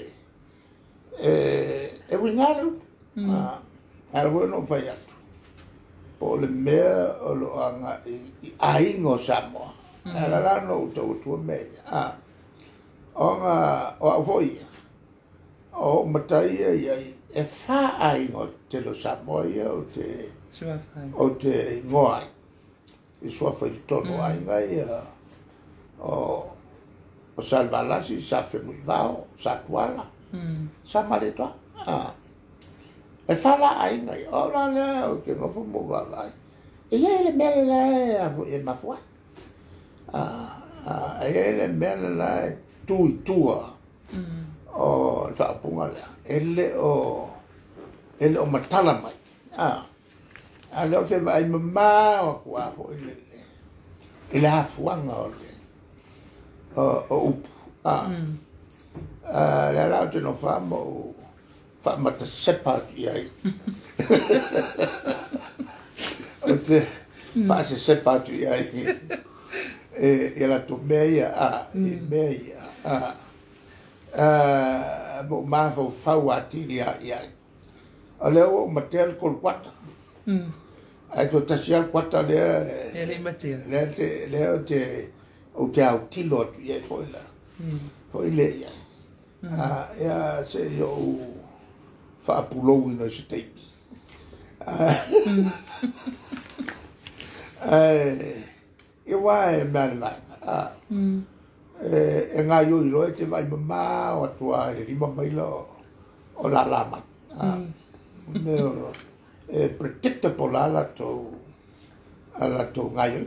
e winga ah al bueno fai atu po le mea o lo anga i aingo Samoa ala la no to to me ah onga o foi o matai ai e fa aingo te lo Samoa o te sua fai o te ngoi i sua fai tono ainga ia o o salvalasi sa fe muy vao sa tuala mm sa maletoa ah e fala ai ngai ora le o ke no fu mo va vai e ele mele la e ma foi ah e ele mele la tu tua mm o fa punga le ele o ele o matala mai ah ale o ke vai mama o kwa ho ele ele ha fuanga o le o o ah ah la la te no fa mo fa mata sepa ai o te fa se sepa ai e e la to meia a e meia a a mo ma fo fa wati ia ia o le o matel col quattro mm ai to tasia quattro le ele matia le te le o te o te au tilo ia foi la mm foi le ia a ia se yo fa pulou no state eh eu vai mal vai ah eh en ayo i lo te vai mama o tua ri mama i lo o la lama ah no eh protecte por la la to ala to ngayo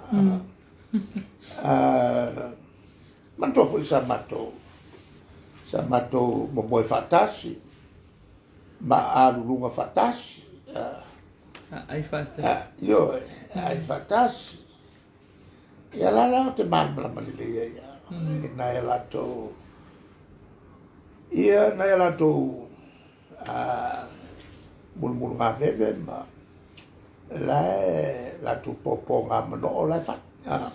ah man to foi sa mato sa mato mo boy fatasi ma a lunga fatasi ai fata ah io ai fatasi e la la te man bla malile ya na ela to ia na ela to a mul mul ma veve ma la la tu popo nga no la fa ah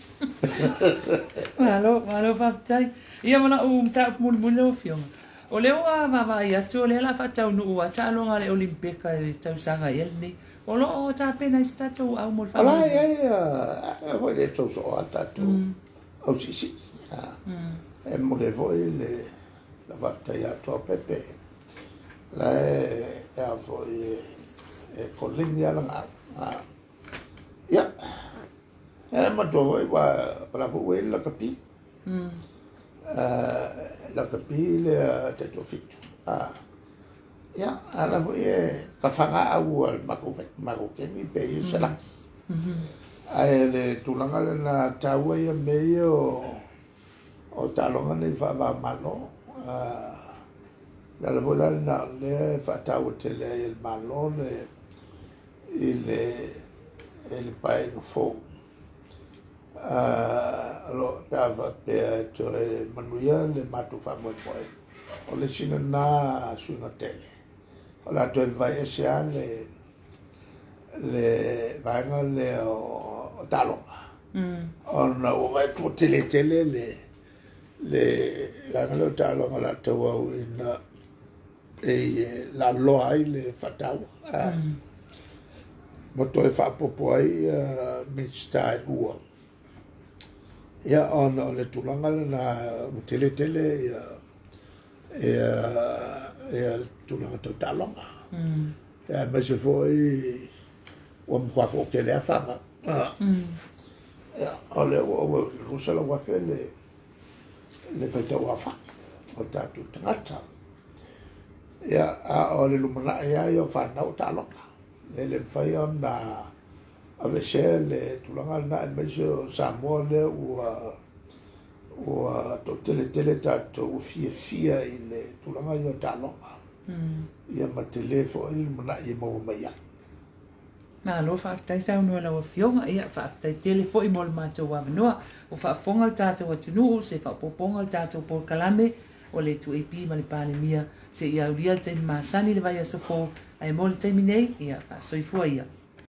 malo malo fatai ia mana um ta mul mul no fio o le wa va va ia tu le la fata no wa ta lo ngale olimpika le tau sanga el ni o lo o ta pena sta tu au mul fa ala ia ia voi le to so ata tu o si si ah e mo le voi le la vata ia to pepe la e a voi e kolini ala ngā. Ia, e mato e wa la fu e la kapi. La kapi le te to fitu. Ia, ala fu e ka whanga au al mako kemi pe i salaki. Ai le tulanga le na taua ia mei o o talonga nei whawa malo. La la vola na le whatau te le il malo le i le il pai no fo. Lo pava pe to e manuia le matu fa mo poi. O le sina na suna tele. O la to vai ese le le vanga le o talonga. O na o vai to tele tele le le la lo talonga la to o in e la loa ai le fatau. Moto e whapopo ai mista e lua. Ia ona o le tulanga na tele tele ia ia ia tulanga to talonga. Ia ma se foi o mkwa ko ke le afanga. Ia ole o rusala wa fele le feta wa fa. O tatu tangata. Ia a ole lumana ia yo fa na o talonga. Le fai ona a vese le tulanga na meso Samoa le ua ua to tele tele tato u fia fia i le tulanga i o talonga. Ia ma telefo i mana i mau mai ai. Na lo whaaftai sau nua lau fionga ia whaaftai telefo i mol mātou wawanua o whaafonga o tātou atunuu se whaapoponga o tātou por kalame o le tu epi ma le pāle mia se ia uria te masani le vai asofo ai mol te minei ia whaasoifua ia.